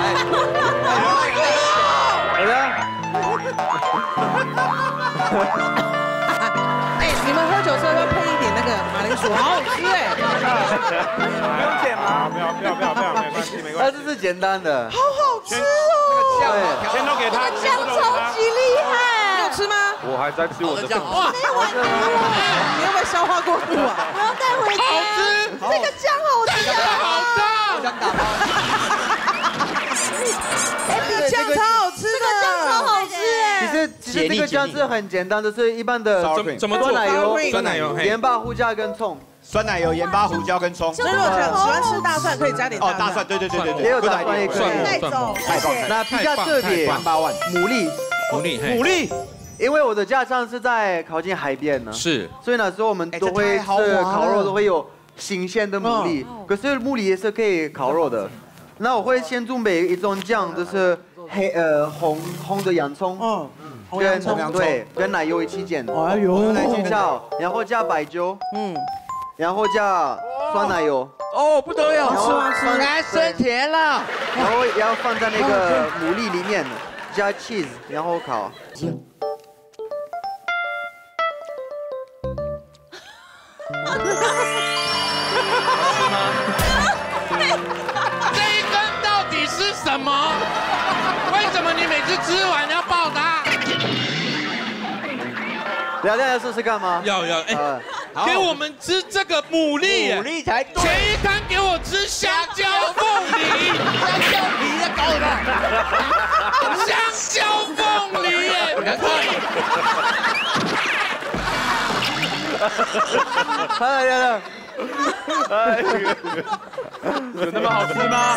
哎，你们喝酒时候要配一点那个马铃薯，好好吃哎！ 不用剪吗？ 不要，没关系。 它这是简单的， 好好吃哦！ 全都给他， 酱超级厉害， 你有吃吗？ 我还在吃我的酱。 哇，你有没有消化过度啊？ 我要带回家。 好吃， 这个酱好吃啊！ 好大， 我想打包。 这个酱超好吃的， 这个酱超好吃哎！ 其实这个酱是很简单的，是一般的怎么做？ 酸奶油、盐巴、胡椒跟葱。 酸奶油、盐巴、胡椒跟葱。 那如果喜欢吃大蒜，可以加点大蒜，对， 也有大蒜也可以。 带走，谢谢。 那比较特别牡蛎，因为我的家乡是在靠近海边呢， 是， 所以那时候我们都会吃烤肉，都会有新鲜的牡蛎。可是牡蛎也是可以烤肉的。那我会先准备一种酱，就是红的洋葱，跟奶油一起煎， 哎呦， 然后加白酒，然后加酸奶油， 哦，不得了， 吃， 来升甜了， 然后也要放在那个牡蛎里面，加 cheese， 然后烤。 这一根到底是什么？为什么你每次吃完要抱它？ 大家要试试看吗？ 要，哎，给我们吃这个牡蛎才对。 前一摊给我吃香蕉凤梨， 香蕉皮在搞什么？ 香蕉凤梨耶！ 有那么好吃吗？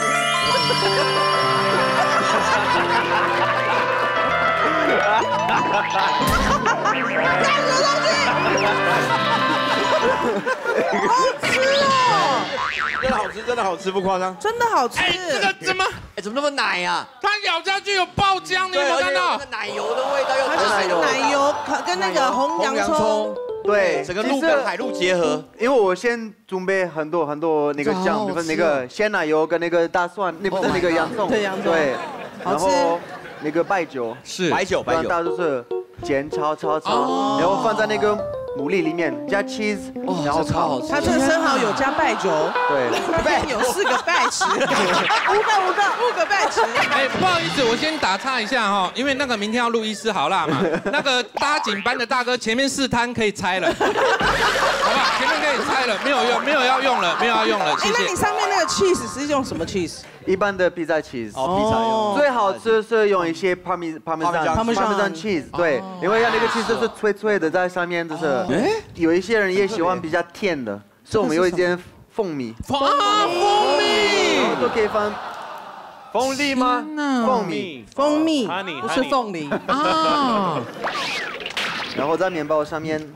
好吃哦！ 真的好吃，不夸张， 真的好吃。 哎，这个怎么那么奶呀？ 它咬下去有爆浆，你有没有看到？ 那个奶油的味道又它就是奶油跟那个红洋葱。 对， 整个鹿跟海陆结合。 因为我先准备很多那个酱，比如那个鲜奶油跟那个大蒜，那不是那个洋葱， 对， 然后那个白酒， 是白酒， 大家就是煎炒，然后放在那个牡蛎里面加 cheese， 然后烤。 它这个生蚝有加败酒， 对， 有4个败池，5个败池。 哎，不好意思，我先打岔一下哈，因为那个明天要录医师好辣嘛，那个搭景班的大哥前面4摊可以拆了，好不好？前面可以拆了，没有要用了，谢谢。 那你上面那个 cheese 是用什么 cheese？ 一般的披萨 cheese， 披萨用最好吃是用一些 parmesan cheese， 对，因为那个 cheese 就是脆脆的在上面，就是有一些人也喜欢比较甜的，所以我们有一点蜂蜜， 蜂蜜都可以放蜂蜜吗？ 蜂蜜，不是凤梨啊。 然后在面包上面，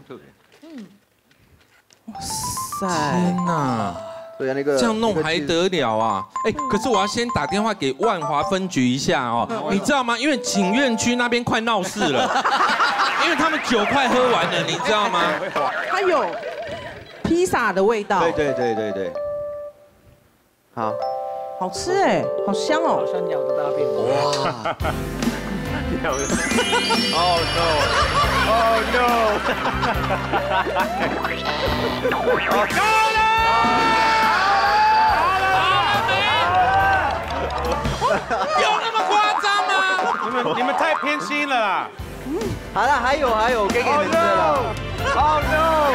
哇塞， 天哪！ 对啊，那个这样弄还得了啊？哎，可是我要先打电话给万华分局一下哦，你知道吗？因为景苑区那边快闹事了，因为他们酒快喝完了，你知道吗？ 它有披萨的味道。 对。 好吃哎，好香哦， 像鸟的大便。 哇！ Oh no！ 有那么夸张吗？ 你们太偏心了啦！ 好了，还有，给你们吃了。 Oh no！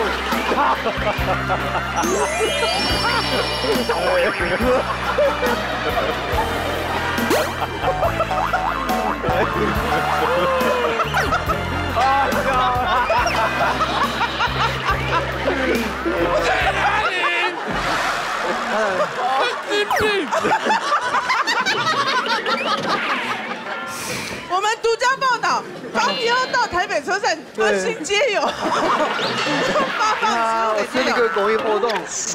我们独家报道，高迪欧到台北车站温馨街友， 我是那个公益活动，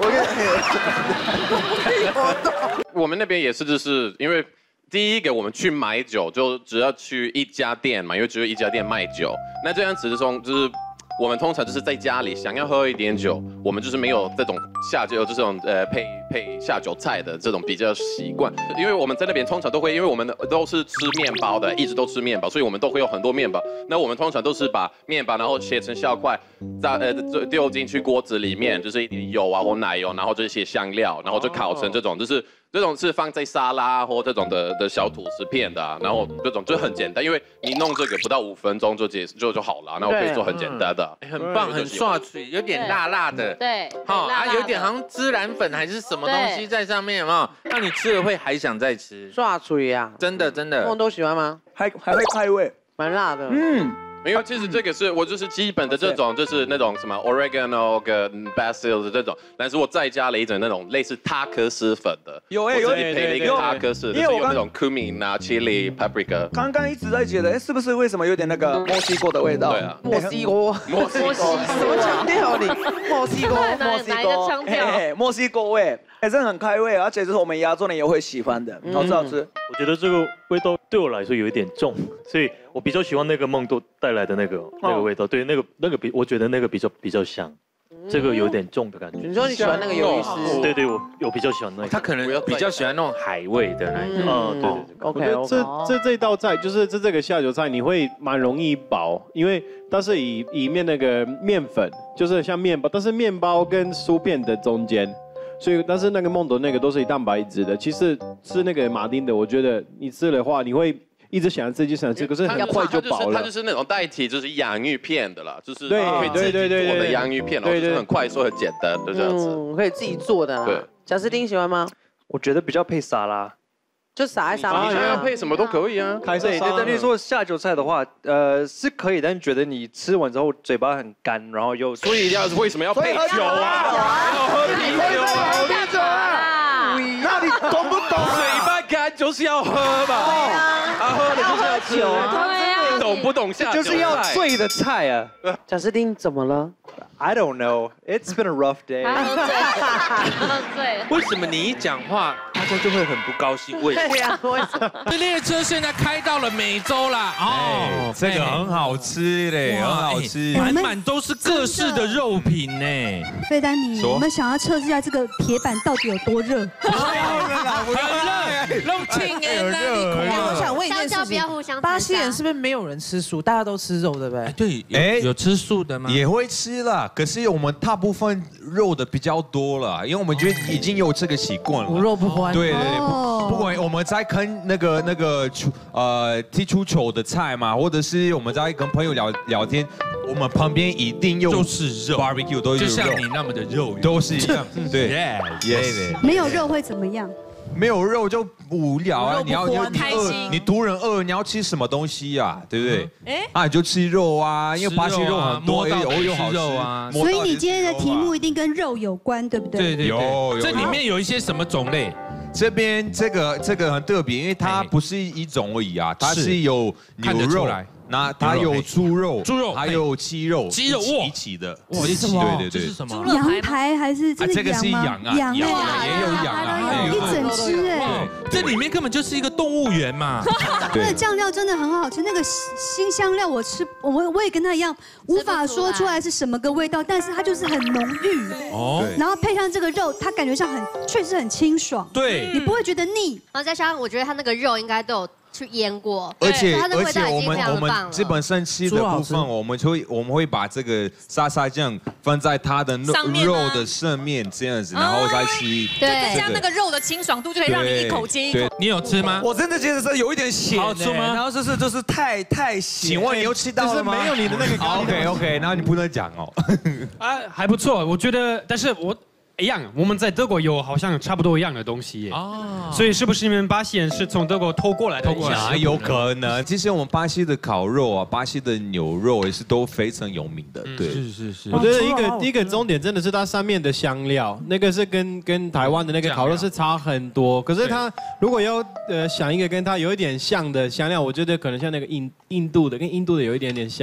我们那边也是，就是因为第一个我们去买酒，就只要去一家店嘛，因为只有一家店卖酒。那这样子就是我们通常就是在家里想要喝一点酒，我们就是没有这种下酒这种配下酒菜的这种比较习惯，因为我们在那边通常都会，因为我们都是吃面包的，一直都吃面包，所以我们都会有很多面包。那我们通常都是把面包然后切成小块，丢进去锅子里面，就是一点油啊或奶油，然后这些香料，然后就烤成这种，就是这种是放在沙拉或这种的小吐司片的，然后这种就很简单，因为你弄这个不到5分钟就好了，那我可以做很简单的， 很棒，很刷嘴，有点辣辣的， 对， 有点好像孜然粉还是什么东西在上面，有没有？让你吃了会还想再吃。 刷嘴呀， 真的。 梦都喜欢吗？ 还会开胃， 蛮辣的。 因为其实这个是我就是基本的这种，就是那种什么 oregano 跟 basil 的这种，但是我再加了一种那种类似塔克斯粉的， 有配了一个塔克斯，就是有那种 cumin 啊、chili、paprika。 刚刚一直在觉得，是不是为什么有点那个墨西哥的味道？ 对啊， 墨西哥， 什么腔调你？墨西哥，墨西哥味，真的很开胃，而且就是我们亚洲人也会喜欢的，好吃好吃。 我觉得这个味道对我来说有一点重，所以我比较喜欢那个梦豆带来的那个味道，对，那个我觉得那个比较香。这个有点重的感觉。 你说你喜欢那个鱿鱼丝？ 对对，我比较喜欢那个。 他可能比较喜欢那种海味的那一种。 对对对。 OK， 我觉得这道菜就是这个下酒菜，你会蛮容易饱，因为它是以面那个面粉，就是像面包，但是面包跟酥片的中间。所以，但是那个梦豆那个都是以蛋白质的。其实吃那个马丁的，我觉得你吃的话，你会一直想吃，可是很快就饱了。 它就是那种代替，就是洋芋片的啦，就是对自己做的洋芋片，然后就是很快速、很简单，就这样子。 可以自己做的啦。 对， 贾斯汀喜欢吗？ 我觉得比较配沙拉。 就撒在沙拉。 你想要配什么都可以啊。 对，等于说下酒菜的话，是可以，但是觉得你吃完之后嘴巴很干，然后又所以为什么要配酒啊？要喝啤酒啊！ 那你懂不懂？ 嘴巴干就是要喝嘛。喝的就是要吃。你懂不懂下酒菜？ 就是要醉的菜啊。 贾斯汀怎么了 ？I don't know. It's been a rough day. 喝醉。 为什么你一讲话，大家就会很不高兴？为什么？ 对呀，为什么？ 这列车现在开到了美洲啦！哦， 这个很好吃嘞，很好吃， 满满都是各式的肉品呢。 费丹尼，我们想要测试一下这个铁板到底有多热。 很热，肉庆哎， 我想问一件事情，巴西人是不是没有人吃素，大家都吃肉，对不对？ 对， 有吃素的吗？ 也会吃啦，可是我们大部分肉的比较多了，因为我们觉得已经有这个习惯了， 无肉不欢。 对对对，不管我们在看那个踢足球的菜嘛，或者是我们在跟朋友聊天，我们旁边一定有就是肉 ，barbecue 都是肉， 就像你那么的肉都是一样，对 ，yes， 没有肉会怎么样？ 没有肉就无聊啊！你饿，你突然饿，你要吃什么东西呀？对不对？你就吃肉啊，因为巴西肉很多，又好吃啊。 所以你今天的题目一定跟肉有关，对不对？ 对对，有。这里面有一些什么种类？ 这边这个很特别，因为它不是一种而已啊，它是有牛肉。那它有猪肉，还有鸡肉一起的。 哇， 一起，对对对。 这是什么？羊排还是这这个是羊啊， 羊也有羊啊， 一整只哎。 这里面根本就是一个动物园嘛。 那个酱料真的很好吃，那个新香料我也跟他一样，无法说出来是什么个味道，但是它就是很浓郁。哦。然后配上这个肉，它感觉上确实很清爽。 对。 你不会觉得腻。 然后再加上，我觉得它那个肉应该都有去腌过， 而且我们基本上吃的部分，我们会把这个沙沙酱放在它的肉的上面这样子，然后再吃。 对，这样那个肉的清爽度就可以让你一口接一口。 你有吃吗？ 我真的觉得是有一点咸， 好吃吗？ 然后就是太咸。 请问你有吃到了吗？ 没有你的那个。 OK， 然后你不能讲哦。 还不错，我觉得，但是一样，我们在德国有好像差不多一样的东西耶。哦，所以是不是你们巴西人是从德国偷过来的？ 有可能。其实我们巴西的烤肉啊，巴西的牛肉也是都非常有名的。对， 是。我觉得一个重点真的是它上面的香料，那个是跟台湾的那个烤肉是差很多。可是它如果要想一个跟它有一点像的香料，我觉得可能像那个印度的，跟印度的有一点点像。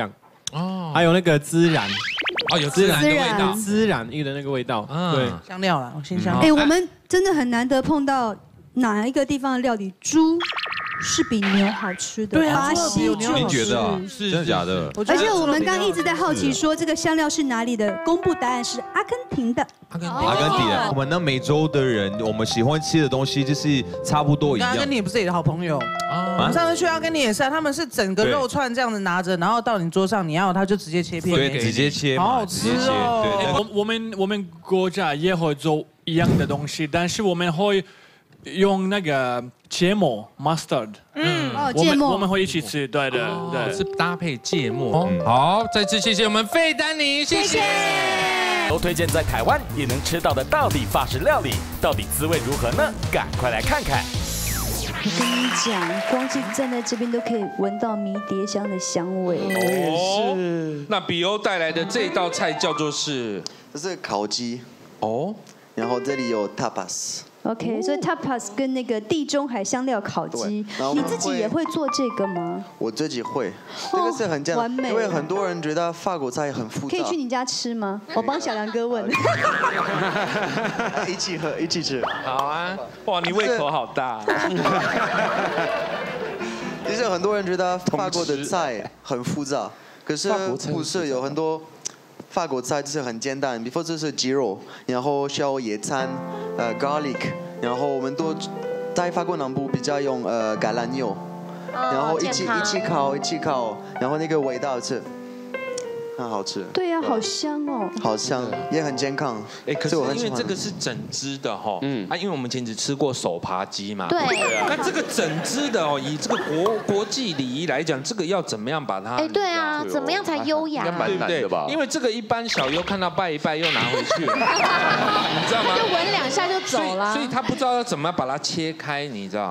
哦，还有那个孜然， 哦，有孜然的味道， 孜然的那个味道，对， 香料啦，新香料。 哎，我们真的很难得碰到哪一个地方的料理，猪是比牛好吃的。 对啊， 巴西猪。 你觉得啊？真的假的？ 而且我们刚一直在好奇说这个香料是哪里的，公布答案是阿根廷的。 阿根廷人，我们那美洲的人，我们喜欢吃的东西就是差不多一样。 阿根廷不是你的好朋友？我们上次去阿根廷也是啊，他们是整个肉串这样子拿着，然后到你桌上，你要他就直接切片， 对，直接切， 好好吃哦。 对，我们国家也会做一样的东西，但是我们会用那个芥末 mustard， 芥末我们会一起吃，对的，对， 是搭配芥末。好，再次谢谢我们费丹尼，谢谢。 都推荐在台湾也能吃到的到底法式料理，到底滋味如何呢？赶快来看看。 我跟你讲，光是站在这边都可以闻到迷迭香的香味。 哦，那比欧带来的这道菜叫做是， 这是烤鸡哦，然后这里有 tapas。OK， 所以 tapas 跟那个地中海香料烤鸡，你自己也会做这个吗？ 我自己会，这个是很简单，完美。因为很多人觉得法国菜很复杂。 可以去你家吃吗？我帮小梁哥问。 一起喝，一起吃。 好啊！哇，你胃口好大。 其实很多人觉得法国的菜很复杂，可是不是，有很多。法国菜就是很简单，比如这是鸡肉，然后需要野餐，garlic， 然后我们都在法国南部比较用橄榄油，然后一起烤，然后那个味道是很好吃。 对呀，好香哦。 好香，也很健康。 哎，可是因为这个是整只的哈，因为我们前只吃过手扒鸡嘛， 对。 那这个整只的哦，以这个国际礼仪来讲，这个要怎么样把它？ 哎，对啊，怎么样才优雅？ 对不对？因为这个一般小优看到拜一拜又拿回去了，你知道吗？ 就闻2下就走了。 所以他不知道要怎么把它切开，你知道？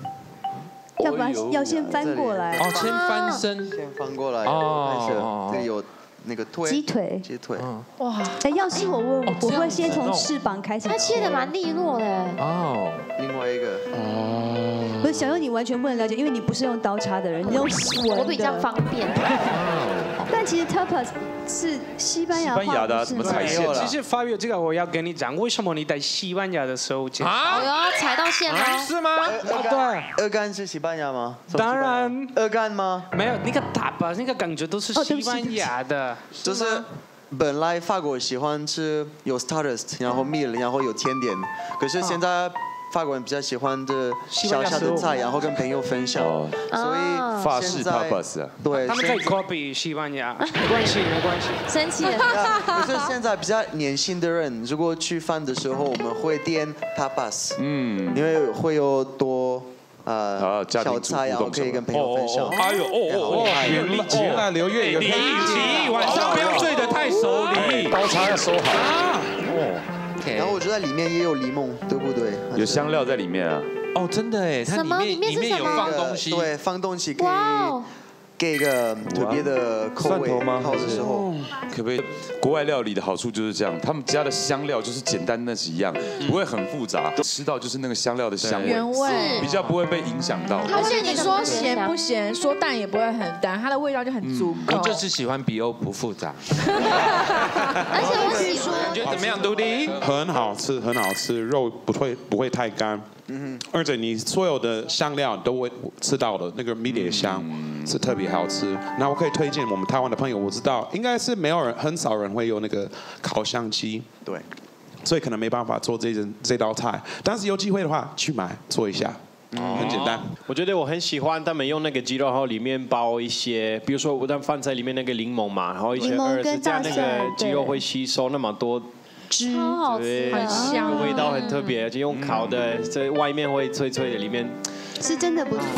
要先翻过来。 哦，先翻身， 先翻过来。哦，这里有。那个鸡腿， 哇！ 哎，要是我会先从翅膀开始。 它切的蛮利落的。 哦，另外一个不是小优，你完全不能了解，因为你不是用刀叉的人，你用闻的。 我比较方便。 但其实 tapas 是西班牙的，怎么踩线？ 其实发表这个我要跟你讲，为什么你在西班牙的时候啊？要踩到线了？ 是吗？ 对，鹅肝是西班牙吗？ 当然， 鹅肝吗？ 没有，那个tapas那个感觉都是西班牙的。 就是本来法国喜欢吃有 starters， 然后 meal， 然后有甜点，可是现在法国人比较喜欢的小小的菜，然后跟朋友分享，所以法式 tapas 啊， 对， 他们在 copy 西班牙，没关系。 生气了。 可是现在比较年轻的人，如果去饭的时候，我们会点 tapas， 因为会有多。小菜，然后可以跟朋友分享。 哎呦原来刘月有礼仪，晚上不要睡得太熟，礼仪， 刀叉要收好。 然后我觉得里面也有柠檬，对不对？ 有香料在里面啊。 哦，真的哎，它里面有放东西， 对，放东西可以给一个特别的口味。烤的时候， 可不可以？国外料理的好处就是这样，他们加的香料就是简单那几样，不会很复杂，吃到就是那个香料的香味， 原味， 比较不会被影响到。 而且你说咸不咸，说淡也不会很淡，它的味道就很足够。 我就是喜欢比欧不复杂。 而且我喜欢。 你觉得怎么样，杜迪？ 很好吃，肉不会太干。而且你所有的香料都会吃到的，那个迷迭香是特别好吃。那我可以推荐我们台湾的朋友，我知道应该是很少人会有那个烤香鸡， 对， 所以可能没办法做这道菜。但是有机会的话，去买做一下。很简单， 我觉得我很喜欢他们用那个鸡肉，然后里面包一些，比如说我放在里面那个柠檬嘛，然后一些2这样那个鸡肉会吸收那么多。 汁对， 很香， 味道很特别，而且用烤的，在外面会脆脆的，里面是真的不错。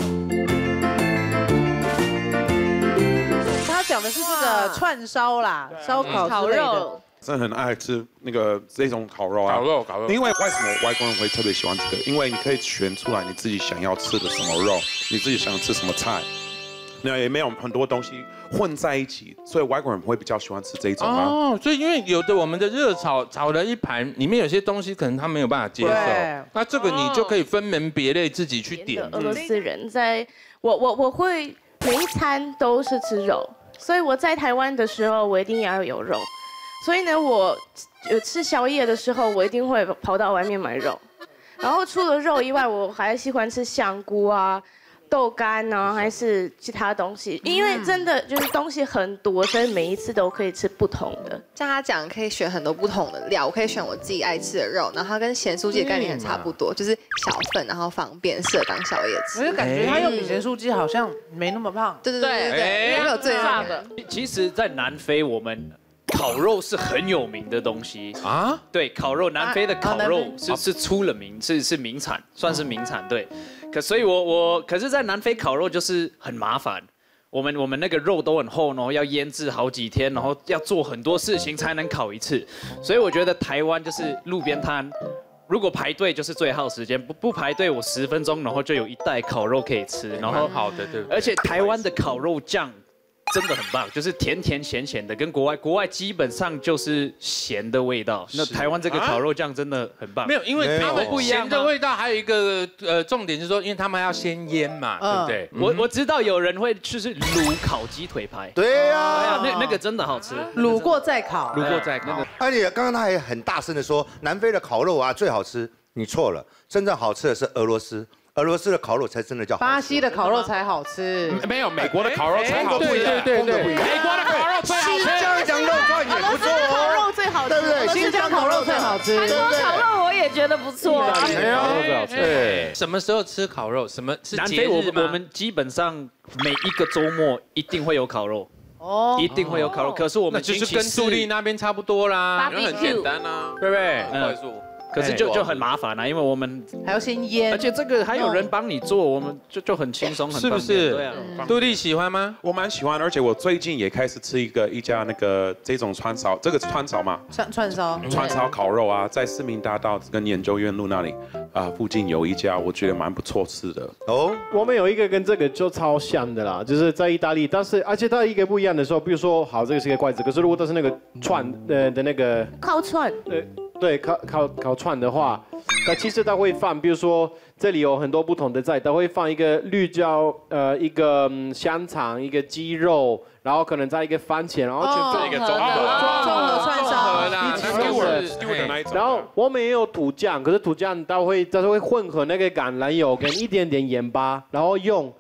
他讲的是这个串烧啦，烧烤烤肉。 真的很爱吃这种烤肉啊，烤肉。因为为什么外国人会特别喜欢这个？因为你可以选出来你自己想要吃的什么肉，你自己想吃什么菜。那也没有很多东西混在一起，所以外国人会比较喜欢吃这一种啊。 哦，所以因为有的我们的热炒了一盘，里面有些东西可能他没有办法接受，那这个你就可以分门别类自己去点。 俄罗斯人在，我会每一餐都是吃肉， 所以我在台湾的时候，我一定要有肉。所以呢，我吃宵夜的时候，我一定会跑到外面买肉。然后除了肉以外，我还喜欢吃香菇啊、豆干啊，还是其他东西。因为真的就是东西很多，所以每一次都可以吃不同的。 像他讲，可以选很多不同的料，我可以选我自己爱吃的肉，然后它跟咸酥鸡的概念差不多，就是小份，然后方便，适合当宵夜吃。 我就感觉他用比咸酥鸡好像没那么胖。 对，没有最胖的。 其实，在南非我们。烤肉是很有名的东西啊，对，烤肉，南非的烤肉是出了名，是名产，算是名产，对。所以可是，在南非烤肉就是很麻烦，我们那个肉都很厚，然后要腌制好几天，然后要做很多事情才能烤一次。所以我觉得台湾就是路边摊，如果排队就是最耗时间，不排队我10分钟，然后就有一袋烤肉可以吃，然后好的，对。 而且台湾的烤肉酱。真的很棒，就是甜甜咸咸的，跟国外基本上就是咸的味道。那台湾这个烤肉酱真的很棒。 没有，因为他们不一样的味道，还有一个重点就是说，因为他们要先腌嘛，对不对？我知道有人会就是卤烤鸡腿排。 对呀， 那个真的好吃， 卤过再烤。 卤过再烤。 而且刚刚他还很大声的说，南非的烤肉啊最好吃，你错了，真正好吃的是俄罗斯。俄罗斯的烤肉才真的叫好吃， 巴西的烤肉才好吃， 没有美国的烤肉才好吃， 对， 美国的烤肉最好吃， 新疆肉饭也不错哦， 烤肉最好吃， 对不对？ 新疆烤肉最好吃， 韩国烤肉我也觉得不错啊， 烤肉最好吃。对，什么时候吃烤肉？什么是节日吗？ 我们基本上每一个周末一定会有烤肉。哦，一定会有烤肉，可是我们就是跟杜丽那边差不多啦，很简单啊，对不对？快速。 可是就很麻烦啦，因为我们还要先腌， 而且这个还有人帮你做，我们就很轻松，很是不是？ 对啊， 杜丽喜欢吗？ 我蛮喜欢，而且我最近也开始吃一家那个这种串烧，这个串烧嘛， 串烧烤肉啊，在市民大道跟研究院路那里附近有一家，我觉得蛮不错吃的。 哦，我们有一个跟这个就超像的啦，就是在意大利，但是而且它一个不一样的时候，比如说好，这个是一个筷子，可是如果它是那个串的那个烤串， 对，烤串的话，它其实它会放，比如说这里有很多不同的菜，它会放一个绿椒，一个香肠，一个鸡肉，然后可能再一个番茄，然后全一个综合串烧一起吃。然后我们也有土酱，可是土酱它会混合那个橄榄油跟一点点盐巴，然后用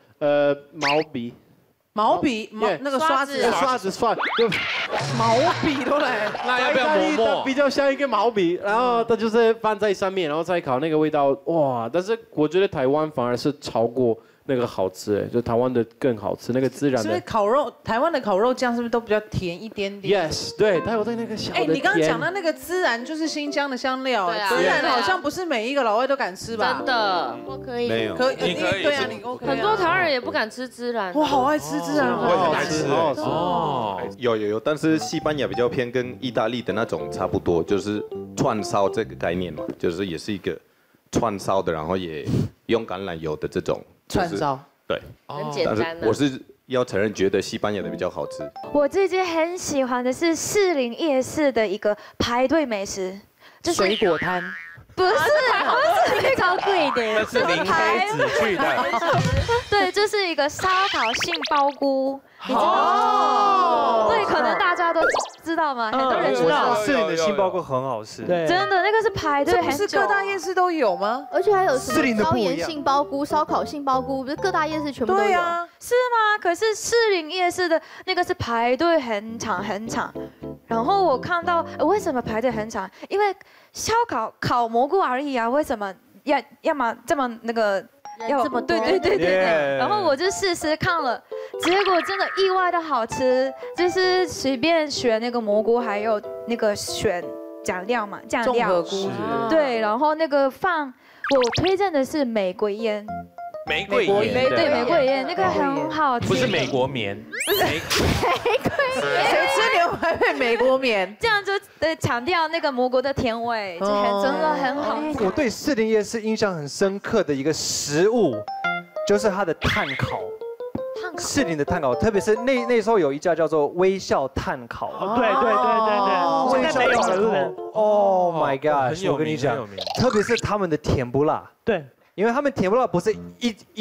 毛笔那个刷子就毛笔都来， 那要不要磨墨？ 比较像一个毛笔，然后它就是放在上面，然后再烤，那个味道哇！但是我觉得台湾反而是超过那个好吃就台湾的更好吃，那个孜然的。 所以烤肉，台湾的烤肉酱是不是都比较甜一点点 ？Yes， 对，它有在那个小的甜。 你刚刚讲的那个孜然就是新疆的香料，孜然好像不是每一个老外都敢吃吧？ 真的，我可以， 没有， 你可以，对啊，你 OK。很多台湾人也不敢吃孜然， 我好爱吃孜然， 我也很爱吃哦。有，但是西班牙比较偏跟意大利的那种差不多，就是串烧这个概念嘛，就是也是一个串烧的，然后也用橄榄油的这种串烧。 对， 很简单。 但是我是要承认，觉得西班牙的比较好吃。 我最近很喜欢的是士林夜市的一个排队美食， 就是水果摊。 不是超贵的， 那是林黑子去的。 对，就是一个烧烤杏鲍菇。哦，对，可能大家都知道吗？很多人知道。 士林的杏鲍菇很好吃， 对，真的那个是排队很久。 不是各大夜市都有吗？ 而且还有什么高盐杏鲍菇、烧烤杏鲍菇，不是各大夜市全部都有？对啊，是吗？可是士林夜市的那个是排队很长很长。然后我看到为什么排队很长？因为烧烤蘑菇而已啊，为什么要么这么那个？要这么对，然后我就试看了，结果真的意外的好吃，就是随便选那个蘑菇，还有那个选酱料嘛，酱料，对，然后那个放，我推荐的是玫瑰烟。 玫瑰盐， 对，玫瑰盐那个很好吃， 不是美国棉， 玫瑰盐， 谁吃牛排配美国棉？ 这样就强调那个蘑菇的甜味，真的很好。 我对士林夜市印象很深刻的一个食物，就是它的炭烤。士林的炭烤，特别是那时候有一家叫做微笑炭烤。 对， 微笑炭烤。Oh my god！ 我跟你讲，特别是他们的甜不辣。 对。 因为他们甜不辣不是一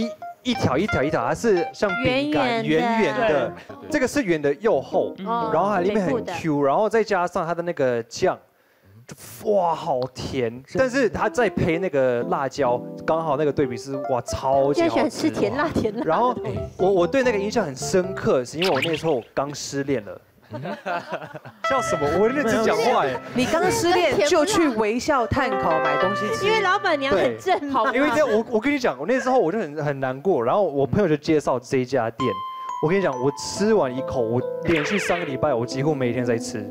一条一条一条，它是像饼干圆圆的，这个是圆的又厚，然后它里面很 Q， 然后再加上它的那个酱。哇，好甜！但是它再配那个辣椒，刚好那个对比是哇，超级好吃。 喜欢吃甜辣甜辣。 然后我对那个印象很深刻，是因为我那时候刚失恋了。笑什么？我认真讲话哎！ 你刚失恋就去微笑炭烤买东西吃， 因为老板娘很正好。 因为这样，我跟你讲，我那时候我就很难过，然后我朋友就介绍这家店。我跟你讲，我吃完一口，我连续3个礼拜，我几乎每天在吃。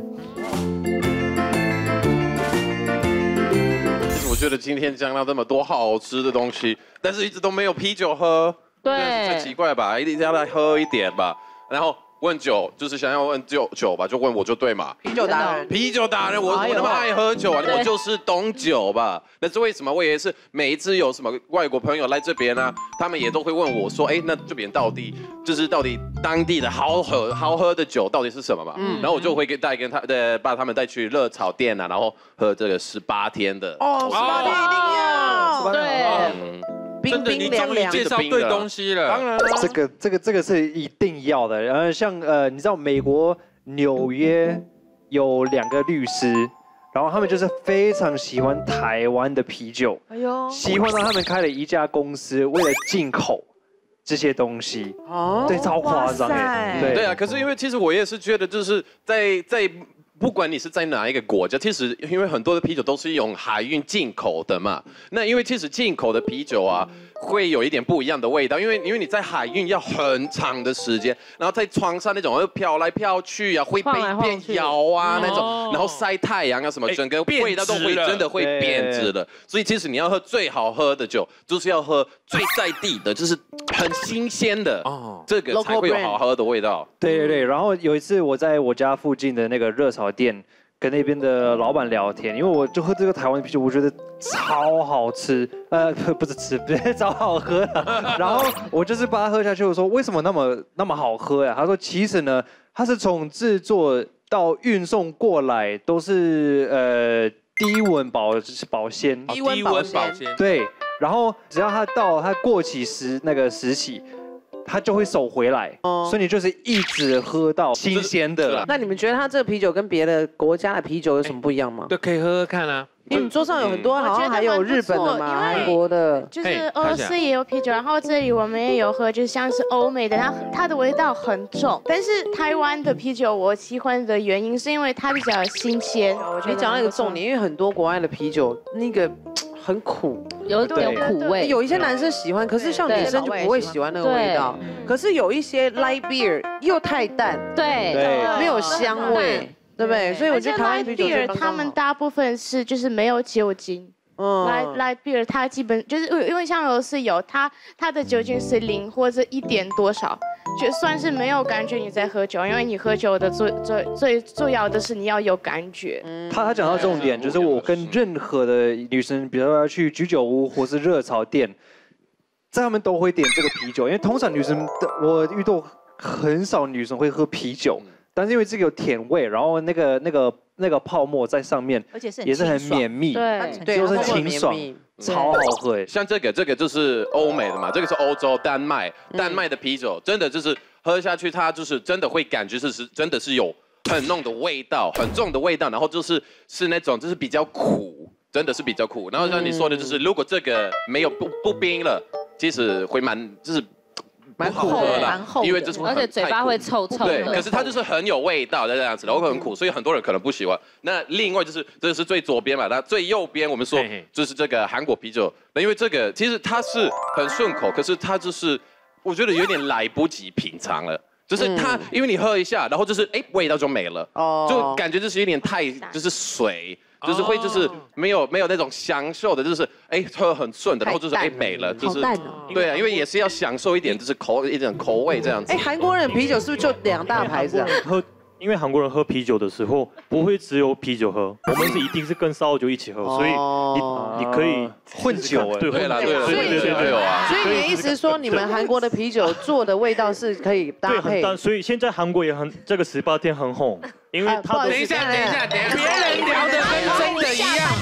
我觉得今天讲到这么多好吃的东西，但是一直都没有啤酒喝， 对， 最奇怪吧？一定要来喝一点吧。然后问酒，就是想要问酒吧，就问我就对嘛。 啤酒达人， 啤酒达人，我那么爱喝酒啊，我就是懂酒吧。那是为什么？我也是每一次有什么外国朋友来这边呢，他们也都会问我说，哎，那这边到底当地的好喝的酒到底是什么嘛？然后我就会把他们带去热炒店啊，然后喝这个18天的。 哦，18天一定要， 对。真的，你终于介绍对东西了。 当然了， 这个是一定要的。然后像你知道美国纽约有2个律师，然后他们就是非常喜欢台湾的啤酒，喜欢到他们开了一家公司，为了进口这些东西。哦，对，超夸张哎。 对啊，可是因为其实我也是觉得，就是在不管你是在哪一个国家，其实因为很多的啤酒都是用海运进口的嘛。那因为其实进口的啤酒啊，会有一点不一样的味道，因为你在海运要很长的时间，然后在床上那种飘来飘去啊，会变摇啊那种，然后晒太阳啊什么，整个味道都会真的会变质了。所以其实你要喝最好喝的酒，就是要喝最在地的，就是很新鲜的，这个才会有好喝的味道。 对，然后有一次我在我家附近的那个热炒店跟那边的老板聊天，因为我就喝这个台湾啤酒，我觉得超好吃，不是超好喝的。然后我就是把它喝下去，我说为什么那么好喝呀？他说其实呢，它是从制作到运送过来都是低温保鲜， 低温保鲜， 对。然后只要它到它过期时期。它就会收回来，所以你就是一直喝到新鲜的。 那你们觉得它这个啤酒跟别的国家的啤酒有什么不一样吗？ 对，可以喝喝看啊。 因为你桌上有很多，好像还有日本的嘛，韩国的， 就是俄罗斯也有啤酒，然后这里我们也有喝，就是像是欧美的，它的味道很重。但是台湾的啤酒我喜欢的原因是因为它比较新鲜。 你讲到一个重点，因为很多国外的啤酒那个很苦， 有苦味， 有一些男生喜欢，可是像女生就不会喜欢那个味道。可是有一些 light beer 又太淡， 对， 没有香味。对不对？所以我觉得台湾啤酒他们大部分是就是没有酒精。light beer 它基本就是因为像俄罗斯有它的酒精是0或者1点多少，就算是没有感觉你在喝酒，因为你喝酒的最重要的是你要有感觉。 他讲到重点，就是我跟任何的女生，比如说要去居酒屋或是热炒店，他们都会点这个啤酒，因为通常女生我遇到很少女生会喝啤酒。但是因为这个有甜味，然后那个泡沫在上面， 而且也是很绵密， 对， 就是清爽，超好喝哎。 像这个就是欧美的嘛，这个是欧洲丹麦的啤酒，真的就是喝下去，它就是真的会感觉是真的是有很浓的味道，很重的味道，然后是那种就是比较苦，真的是比较苦。然后像你说的，就是如果这个没有不冰了，其实会蛮苦喝的，因为就是而且嘴巴会臭臭的。 对，可是它就是很有味道的这样子，然后很苦，所以很多人可能不喜欢。那另外就是这是最左边嘛，那最右边我们说就是这个韩国啤酒。那因为这个其实它是很顺口，可是它就是我觉得有点来不及品尝了。就是它，因为你喝一下，然后就是味道就没了，就感觉就是有点太就是水。就是会就是没有那种享受的，就是喝很顺的，然后就是没了，就是对啊，因为也是要享受一点，就是一点口味这样子。 韩国人啤酒是不是就2大牌子啊？ 因为韩国人喝啤酒的时候不会只有啤酒喝，我们是一定是跟烧酒一起喝，所以你可以混酒对啦， 对啊。 所以你的意思是说，你们韩国的啤酒做的味道是可以搭配？ 对，所以现在韩国也这个18天很红。因为他等一下，别人聊的跟真的一样。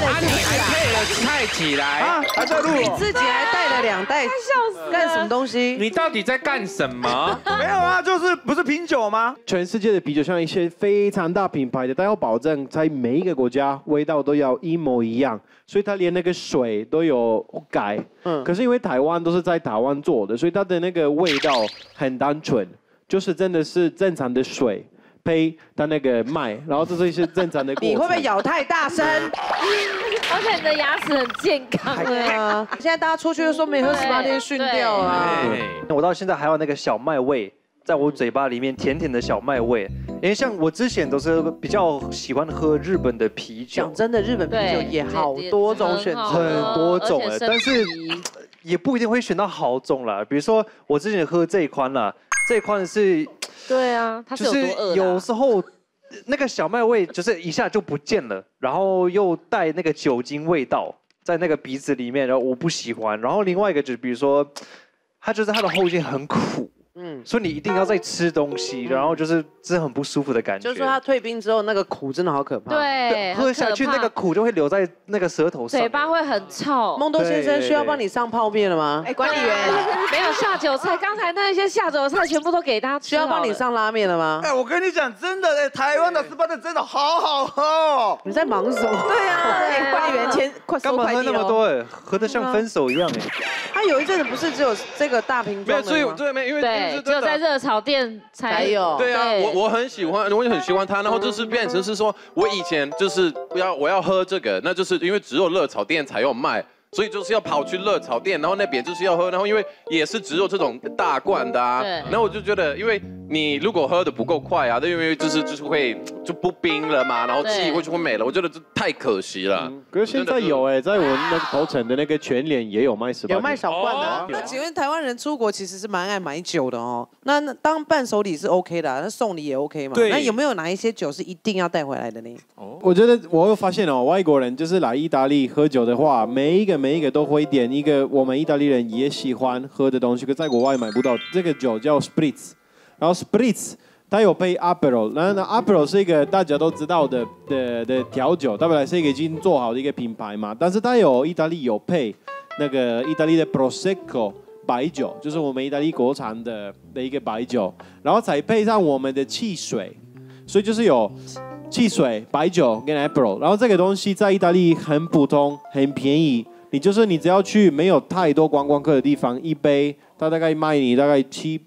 了你还配了菜起来啊，还在录， 你自己还带了2袋， 笑死， 干什么东西？ 你到底在干什么？ 没有啊，就是不是品酒吗？ 全世界的啤酒，像一些非常大品牌的，它要保证在每一个国家味道都要一模一样，所以它连那个水都有改。可是因为台湾都是在台湾做的，所以它的那个味道很单纯，就是真的是正常的水配它那个麦，然后这是一些正常的过程。 你会不会咬太大声？ 而且你的牙齿很健康。 对啊，现在大家出去都说没喝18天训掉啊。 我到现在还有那个小麦味在我嘴巴里面，甜甜的小麦味。因为像我之前都是比较喜欢喝日本的啤酒， 讲真的，日本啤酒也好多种选择， 很多种哎，但是也不一定会选到好种啦。比如说我之前喝这一款啦，这一款是， 对啊，它是有多饿的？ 有时候那个小麦味就是一下就不见了，然后又带那个酒精味道在那个鼻子里面，然后我不喜欢。然后另外一个就是比如说，它的后劲很苦。所以你一定要再吃东西，然后就是很不舒服的感觉。 就是说它退冰之后，那个苦真的好可怕。 对， 喝下去那个苦就会留在那个舌头上， 嘴巴会很臭。 梦多先生需要帮你上泡面了吗？ 哎，管理员没有下酒菜，刚才那些下酒菜全部都给他吃。 需要帮你上拉面了吗？ 哎，我跟你讲，真的，哎，台湾的18真的好好喝哦。 你在忙什么？ 对啊，管理员签快干嘛喝那么多？哎，喝得像分手一样哎。 他有一阵子不是只有这个大瓶装的吗？ 没有，所以对，因为对，只有在热炒店才有。 对啊，我很喜欢，我也很喜欢它。然后就是变成是说，我以前就是我要喝这个，那就是因为只有热炒店才有卖。所以就是要跑去热炒店，然后那边就是要喝，然后因为也是只有这种大罐的啊，然后我就觉得，因为你如果喝的不够快啊，因为就是会就不冰了嘛，然后气味就会没了，我觉得这太可惜了。 可是现在有哎，在我那个头城的那个全联也有卖18， 有卖小罐的。那请问台湾人出国其实是蛮爱买酒的哦，那当伴手礼是 OK 的，那送礼也 OK 嘛？ 对。 那有没有哪一些酒是一定要带回来的呢？ 我觉得我会发现哦，外国人就是来意大利喝酒的话，每一个都会点一个我们意大利人也喜欢喝的东西，可在国外买不到。这个酒叫 Spritz， 然后 Spritz 它有配 Aperol， 那 Aperol 是一个大家都知道的调酒，代表是一个已经做好的一个品牌嘛。但是它意大利有配那个意大利的 Prosecco 白酒，就是我们意大利国产的一个白酒，然后才配上我们的汽水，所以就是有汽水、白酒跟 Aperol， 然后这个东西在意大利很普通、很便宜。你只要去没有太多观光客的地方，一杯它大概卖你大概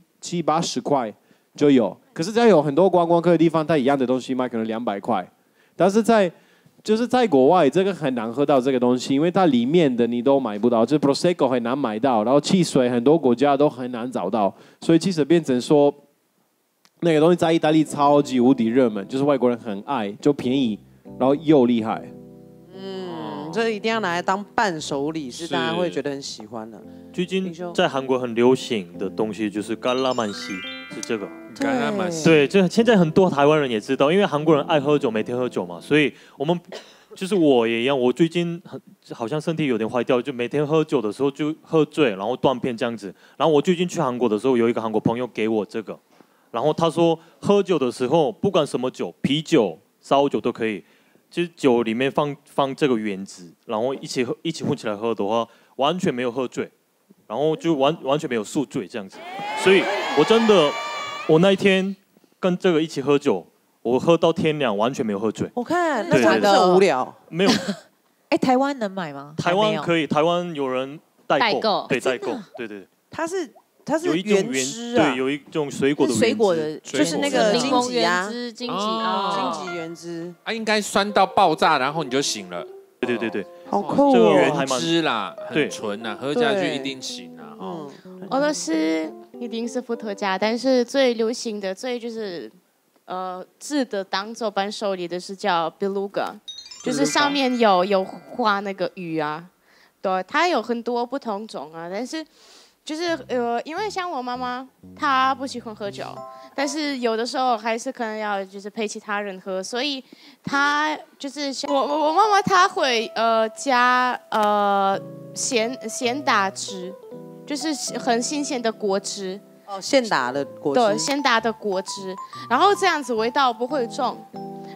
70-80块就有。可是，在有很多观光客的地方，它一样的东西卖可能200块。但是在国外，这个很难喝到这个东西，因为它里面的你都买不到，就是 Prosecco 很难买到，然后汽水很多国家都很难找到，所以其实变成说。那个东西在意大利超级无敌热门，就是外国人很爱，就便宜，然后又厉害。 这一定要拿来当伴手礼，是大家会觉得很喜欢的。 最近在韩国很流行的东西就是甘拉曼西，是这个。 甘拉曼西。 对，这现在很多台湾人也知道，因为韩国人爱喝酒，每天喝酒嘛，所以我们就是我也一样，我最近好像身体有点坏掉，就每天喝酒的时候就喝醉，然后断片这样子。然后我最近去韩国的时候，有一个韩国朋友给我这个。然后他说，喝酒的时候不管什么酒，啤酒、烧酒都可以，就是酒里面放这个原子，然后一起混起来喝的话，完全没有喝醉，然后就完全没有宿醉这样子。所以我真的，我那一天跟这个一起喝酒，我喝到天亮，完全没有喝醉。 我看那真的很无聊。 没有。 哎，台湾能买吗？ 台湾可以，台湾有人代购，对代购，对。 它是原汁啊， 对，有一种水果的水果的，就是那个荆棘啊， 荆棘原汁， 啊，应该酸到爆炸，然后你就醒了。 对， 好酷哦， 原汁啦，很纯啊，喝下去一定醒啊。 俄罗斯一定是伏特加，但是最流行的、就是制的当做伴手礼的是叫 Beluga， 就是上面有画那个鱼啊，对，它有很多不同种啊，但是。就是因为像我妈妈，她不喜欢喝酒，但是有的时候还是可能要就是陪其他人喝，所以她就是我妈妈她会加鲜打汁，就是很新鲜的果汁。 哦，现打的果汁。 对，现打的果汁，然后这样子味道不会重。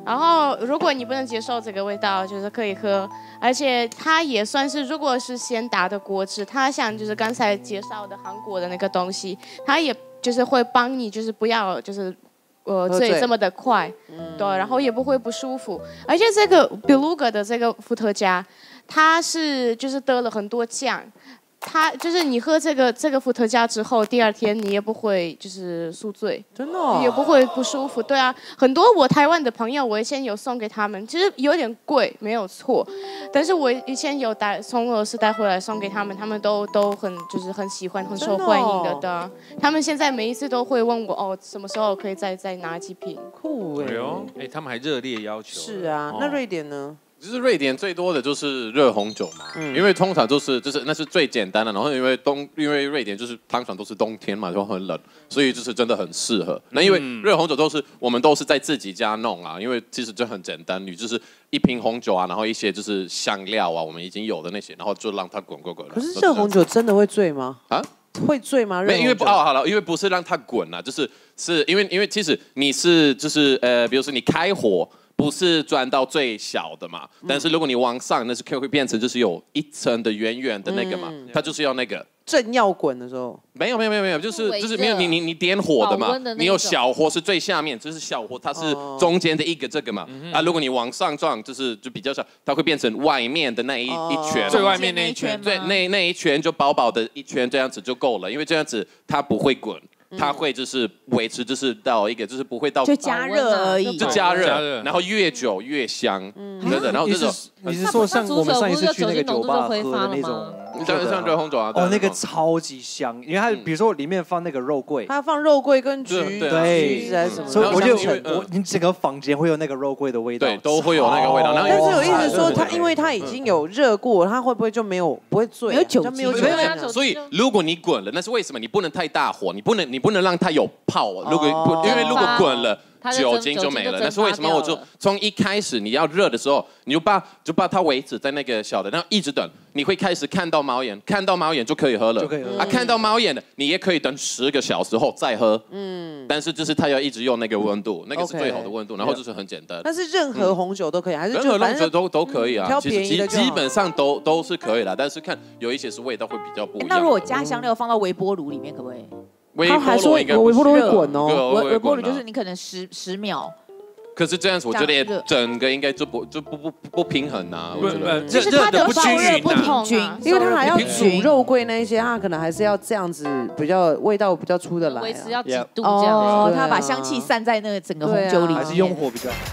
然后如果你不能接受这个味道，就是可以喝，而且它也算是，如果是鲜打的果汁，它像就是刚才介绍的韩国的那个东西，它也就是会帮你，就是不要就是醉这么的快，对，然后也不会不舒服，而且这个 Beluga 的这个伏特加，它是就是得了很多奖。它就是你喝这个伏特加之后，第二天你也不会就是宿醉， 真的、哦， 也不会不舒服。对啊，很多我台湾的朋友，我以前有送给他们，其实有点贵，没有错，但是我以前有从俄罗斯带回来送给他们，他们都很就是很喜欢，很受欢迎的。对啊，他们现在每一次都会问我哦，什么时候可以再拿几瓶？ 酷哎！ 哎，他们还热烈要求。 是啊，那瑞典呢？ 其实瑞典最多的就是热红酒嘛，因为通常就是那是最简单的，然后因为瑞典就是通常都是冬天嘛，就很冷，所以就是真的很适合。那因为热红酒我们都是在自己家弄啊，因为其实就很简单，你就是一瓶红酒啊，然后一些就是香料啊，我们已经有的那些，然后就让它滚。 可是热红酒真的会醉吗？啊？会醉吗？ 没，因为好了，因为不是让它滚啊，是因为其实你是就是比如说你开火。不是转到最小的嘛，但是如果你往上，那是会变成就是有一层的圆圆的那个嘛，它就是要那个正要滚的时候。没有， 就是没有你点火的嘛，你有小火是最下面，就是小火它是中间的一个这个嘛，啊，如果你往上撞就比较小，它会变成外面的那一圈， 最外面那一圈， 对，那一圈就薄薄的一圈这样子就够了，因为这样子它不会滚。它会就是维持，就是到一个就是不会到就加热而已， 就加热，然后越久越香，真的。然后你是说像我们上一次去那个酒吧喝的那种， 像热红酒啊？ 哦，那个超级香，因为它比如说里面放那个肉桂， 它放肉桂跟橘子还是什么， 所以我就你整个房间会有那个肉桂的味道， 对，都会有那个味道。 但是有意思说它，因为它已经有热过，它会不会就不会醉？ 没有酒精， 所以如果你滚了，那是为什么？你不能太大火，你不能让它有泡，因为如果滚了，酒精就没了。那是为什么？我就从一开始你要热的时候，你就把它维持在那个小的，然后一直等，你会开始看到毛眼，看到毛眼就可以喝了。看到毛眼的，你也可以等10个小时后再喝。但是就是它要一直用那个温度，那个是最好的温度，然后就是很简单。 但是任何红酒都可以，还是任何红酒都可以啊？ 挑便宜的基本上都是可以的，但是看有一些是味道会比较不一样。 那如果加香料放到微波炉里面，可不可以？ 它还是微波炉会滚哦， 微波炉就是你可能10秒。 可是这样子，我觉得整个应该就不平衡啊。我觉得就是它的爆热不平均， 因为它还要煮肉桂那一些，它可能还是要这样子比较味道比较出得来， 维持要几度这样。 哦，它把香气散在那个整个红酒里， 还是用火比较好。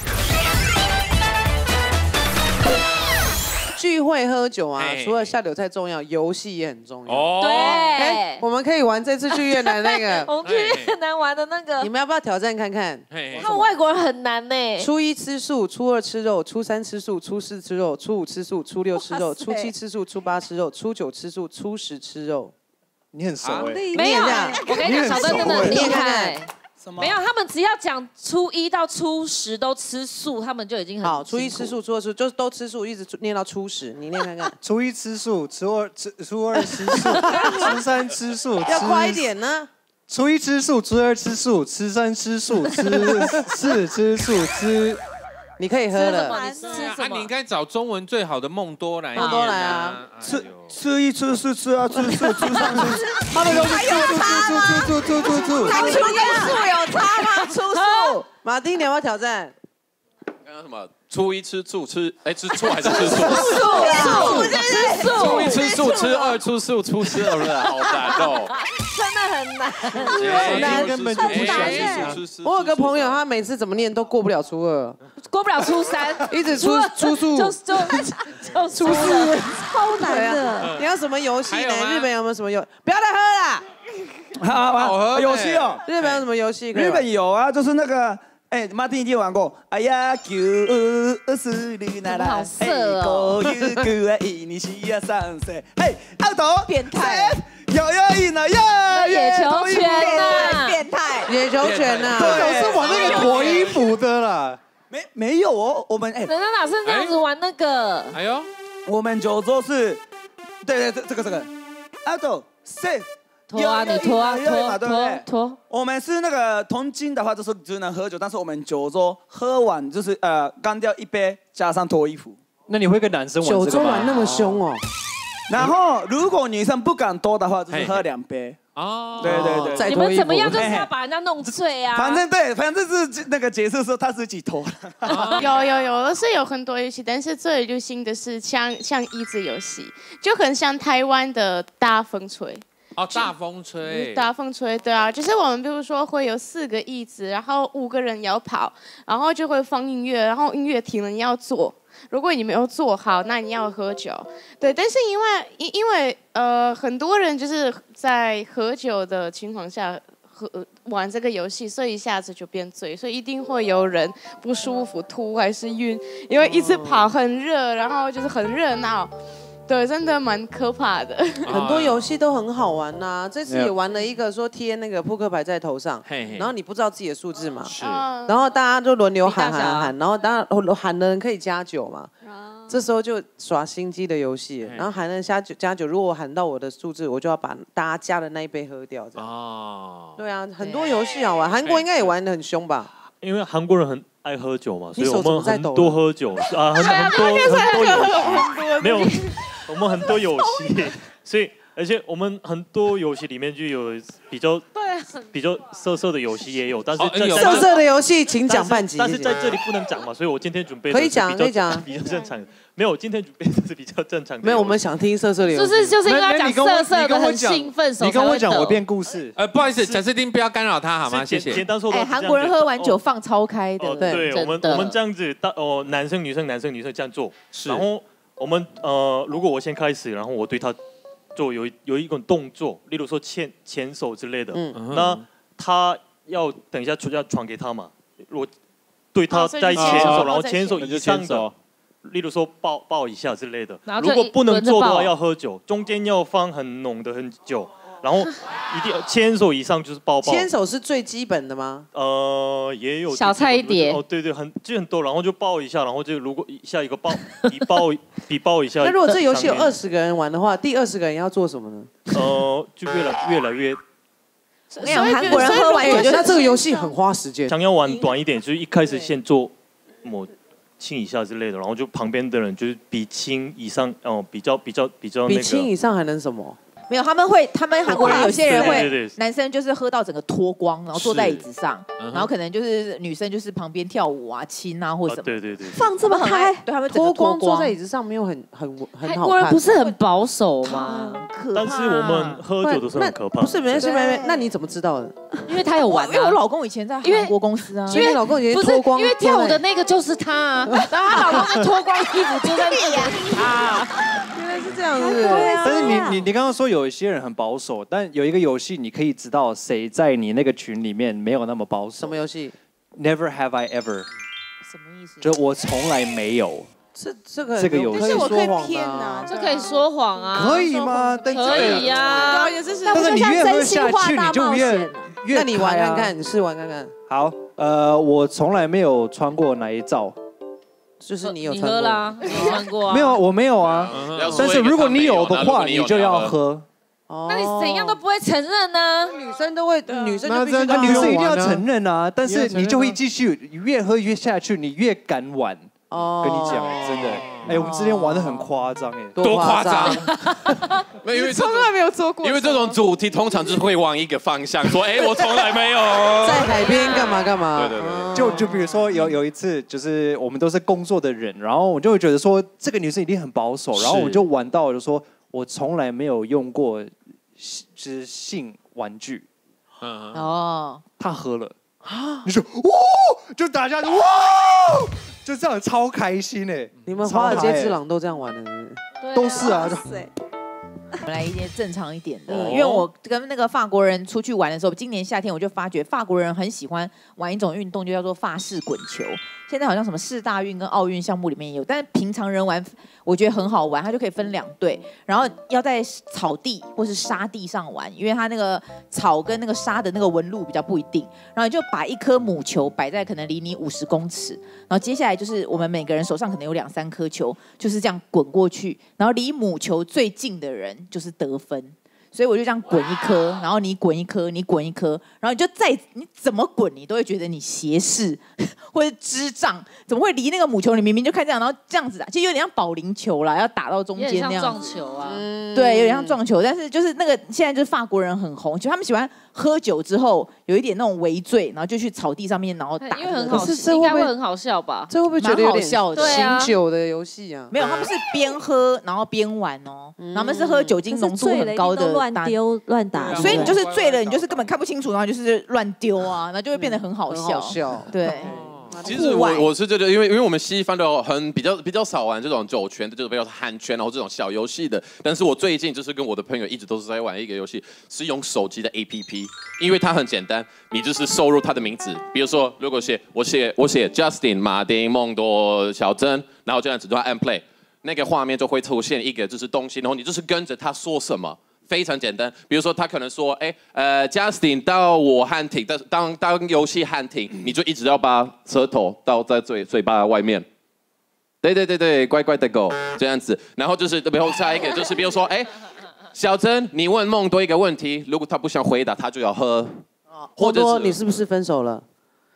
聚会喝酒啊，除了下酒菜重要，游戏也很重要。 哦，对， 我们可以玩这次去越南那个， 我们去越南玩的那个， 你们要不要挑战看看？ 他们外国人很难呢。 初1吃素，初2吃肉，初3吃素，初4吃肉，初5吃素，初6吃肉，初7吃素，初8吃肉，初9吃素，初10吃肉。 你很熟哎？ 没有，我跟你讲，小邓真的很厉害。没有，他们只要讲初1到初10都吃素，他们就已经很好。初1吃素，初2吃就是都吃素，一直念到初10，你念看看。 初1吃素，初2吃素，初3吃素， 要快一点呢。 初1吃素，初2吃素，初3吃素，初4吃素， 你可以喝了。 你应该找中文最好的孟多来。 孟多来啊！ 吃1吃4吃2吃4吃3吃， 他们都是出，他出跟素有差吗？出素。 马丁，你要不要挑战？ 刚刚什么？初1吃素，吃醋还是吃素？ 素，吃素。 初1吃素，初2吃素，初4是不是？好难哦。 真的很难， 根本就不想吃。 我有个朋友，他每次怎么念都过不了初2， 过不了初3， 一直出素， 就初4，超难的。 你要什么游戏呢？日本有没有什么游？不要再喝啦！ 好喝游戏哦。 日本有什么游戏？ 日本有啊，就是那个。马丁一定玩过。哎呀，就是你奶奶， 好色哦！ 嘿，奥斗， 变态， 有赢了耶！ 野球拳呐， 变态， 野球拳呐， 对，是玩那个脱衣服的啦。 没有哦，我们人家哪是这样子玩那个？ 哎呦， 我们九州是，对，这个，奥斗， 拖啊，你拖啊，拖。 我们是那个同金的话，就是只能喝酒，但是我们九州喝完就是干掉一杯，加上脱衣服。 那你会跟男生玩九州玩那么凶哦？ 然后如果女生不敢多的话，就是喝2杯。哦，对， 你们怎么样就是要把人家弄醉啊？ 反正是那个解释说他自己脱。 有是有很多游戏，但是最流行的是像椅子游戏，就很像台湾的大风吹。 哦，大风吹， 大风吹，对啊，就是我们比如说会有4个椅子，然后5个人要跑，然后就会放音乐，然后音乐停了你要坐，如果你没有做好，那你要喝酒。对，但是因为很多人就是在喝酒的情况下玩这个游戏，所以一下子就变醉，所以一定会有人不舒服、吐还是晕，因为一直跑很热，然后就是很热闹。对，真的蛮可怕的。 很多游戏都很好玩呐，这次也玩了一个说贴那个扑克牌在头上，然后你不知道自己的数字嘛，是，然后大家就轮流喊，然后当然喊的人可以加9嘛，这时候就耍心机的游戏，然后喊人加9，如果我喊到我的数字，我就要把大家加的那一杯喝掉，这样。哦，对啊，很多游戏好玩，韩国应该也玩得很凶吧？ 因为韩国人很爱喝酒嘛，所以我们很多喝酒啊，很多游戏，没有。我们很多游戏，所以而且我们很多游戏里面就有比较色的游戏也有，但是色的游戏请讲半集。 但是在这里不能讲嘛，所以我今天准备可以讲比较正常。没有，今天准备的是比较正常的。 没有，我们想听色的游戏。 就是因为他讲色的很兴奋， 你跟我讲，我变故事。 不好意思，贾斯汀不要干扰他好吗？谢谢。 简单说， 韩国人喝完酒放超开的， 对，我们这样子，男生女生这样做，然后。我们如果我先开始，然后我对他做有一种动作，例如说牵手之类的，那他要等一下要传给他嘛，我对他再牵手，然后牵手以上的，例如说抱一下之类的。如果不能做的话，要喝酒，中间要放很浓的很酒。然后一定牵手以上就是抱。 牵手是最基本的吗？ 也有小菜一碟。 哦，对，很多，然后就抱一下，然后就如果下一个比抱一下。 那如果这游戏有20个人玩的话，第20个人要做什么呢？ 就越来越。 我跟你讲，韩国人喝完酒， 那这个游戏很花时间。 想要玩短一点，就是一开始先做亲一下之类的，然后就旁边的人就是比亲以上，比较那个。 比亲以上还能什么？ 没有，他们韩国人有些人会，男生就是喝到整个脱光，然后坐在椅子上，然后可能就是女生就是旁边跳舞啊、亲啊或什么。 对， 放这么开，对他们整个脱光坐在椅子上没有很好看。 韩国人不是很保守吗？ 但是我们喝酒的时候很可怕。 不是，没，那你怎么知道的？ 因为他有玩， 因为我老公以前在韩国公司啊， 因为老公以前脱光， 因为跳舞的那个就是他啊，然后他老公就脱光衣服坐在那里啊。 原来是这样子。 但是你刚刚说有一些人很保守，但有一个游戏你可以知道谁在你那个群里面没有那么保守。 什么游戏 ？Never have I ever。 什么意思？ 就我从来没有。 这个游戏， 但是我可以骗啊， 这可以说谎啊。 可以吗？ 可以呀。 但是你越喝下去，你就越。 那你玩看看，你试玩看看。 好，我从来没有穿过哪一罩。 就是你有穿过，你喝啦，你穿过啊？ 没有，我没有啊。但是如果你有的话，你就要喝。 那你怎样都不会承认呢？ 女生都会，女生就必须女生一定要承认啊。但是你就会继续越喝越下去，你越敢玩。哦，跟你讲，真的，我们之前玩的很夸张， 多夸张！ 因为从来没有做过。 因为这种主题通常就是会往一个方向说，我从来没有在海边干嘛。 对。就比如说有一次，就是我们都是工作的人，然后我就会觉得说这个女生一定很保守，然后我就玩到就说我从来没有用过就是性玩具。她喝了。你说哇，就大家哇，就这样超开心哎！ 你们华尔街之狼都这样玩的， 都是啊。 我们来一点正常一点的，因为我跟那个法国人出去玩的时候，今年夏天我就发觉法国人很喜欢玩一种运动，就叫做法式滚球。现在好像什么世大运跟奥运项目里面也有，但是平常人玩我觉得很好玩，它就可以分2队，然后要在草地或是沙地上玩，因为它那个草跟那个沙的那个纹路比较不一定，然后你就把一颗母球摆在可能离你50公尺，然后接下来就是我们每个人手上可能有2-3颗球，就是这样滚过去，然后离母球最近的人就是得分。 所以我就这样滚一颗，然后你滚一颗，你滚一颗，然后你怎么滚，你都会觉得你斜视或者智障，怎么会离那个母球你明明就看这样，然后这样子打，其实有点像保龄球啦，要打到中间那样。 撞球啊， 对，有点像撞球，但是就是那个现在就是法国人很红，就他们喜欢喝酒之后有一点那种微醉，然后就去草地上面然后打， 因为很好，应该会很好笑吧？ 这会不会觉得有点笑的？ 醒酒的游戏啊？ 没有，他们是边喝然后边玩哦，他们是喝酒精浓度很高的乱丢乱打， 所以你就是醉了，你就是根本看不清楚，然后就是乱丢啊，然后就会变得很好笑。对。 其实我是觉得，因为我们西方都比较少玩这种酒圈的，就是比较hand圈，然后这种小游戏的。但是我最近就是跟我的朋友一直都是在玩一个游戏，是用手机的 APP， 因为它很简单，你就是输入它的名字，比如说如果我写 Justin 马丁梦多小珍，然后这样子就按 play， 那个画面就会出现一个就是东西，然后你就是跟着他说什么。非常简单，比如说他可能说，Justin 到我喊停，当游戏喊停，你就一直要把舌头倒在嘴巴外面。对，乖乖的狗这样子。然后就是比如下一个就是比如说，小珍，你问梦多一个问题，如果他不想回答，他就要喝。 或者你是不是分手了？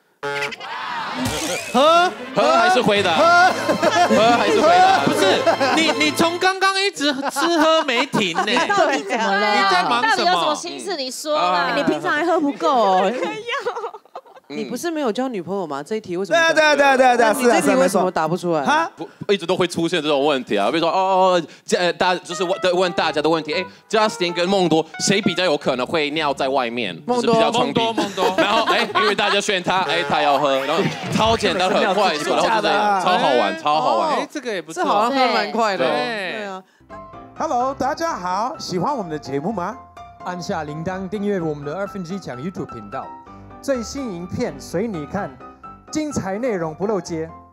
喝还是回答？喝还是回答？ 不是你从刚刚一直吃喝没停呢， 到底怎么了？ 你在忙什么？ 到底有什么心事？你说啦。 你平常还喝不够哦。 你不是没有交女朋友吗？这一题为什么？ 对， 你这题为什么答不出来？ 他一直都会出现这种问题啊，比如说就是问大家的问题，Justin 跟梦多谁比较有可能会尿在外面？ 梦多， 然后因为大家选他，他要喝，然后超简单很快速，然后就这样，超好玩。 这个也不错， 这好像喝蛮快的。对啊。 Hello， 大家好，喜欢我们的节目吗？按下铃铛订阅我们的2分之1强 YouTube 频道。最新影片随你看，精彩内容不漏接。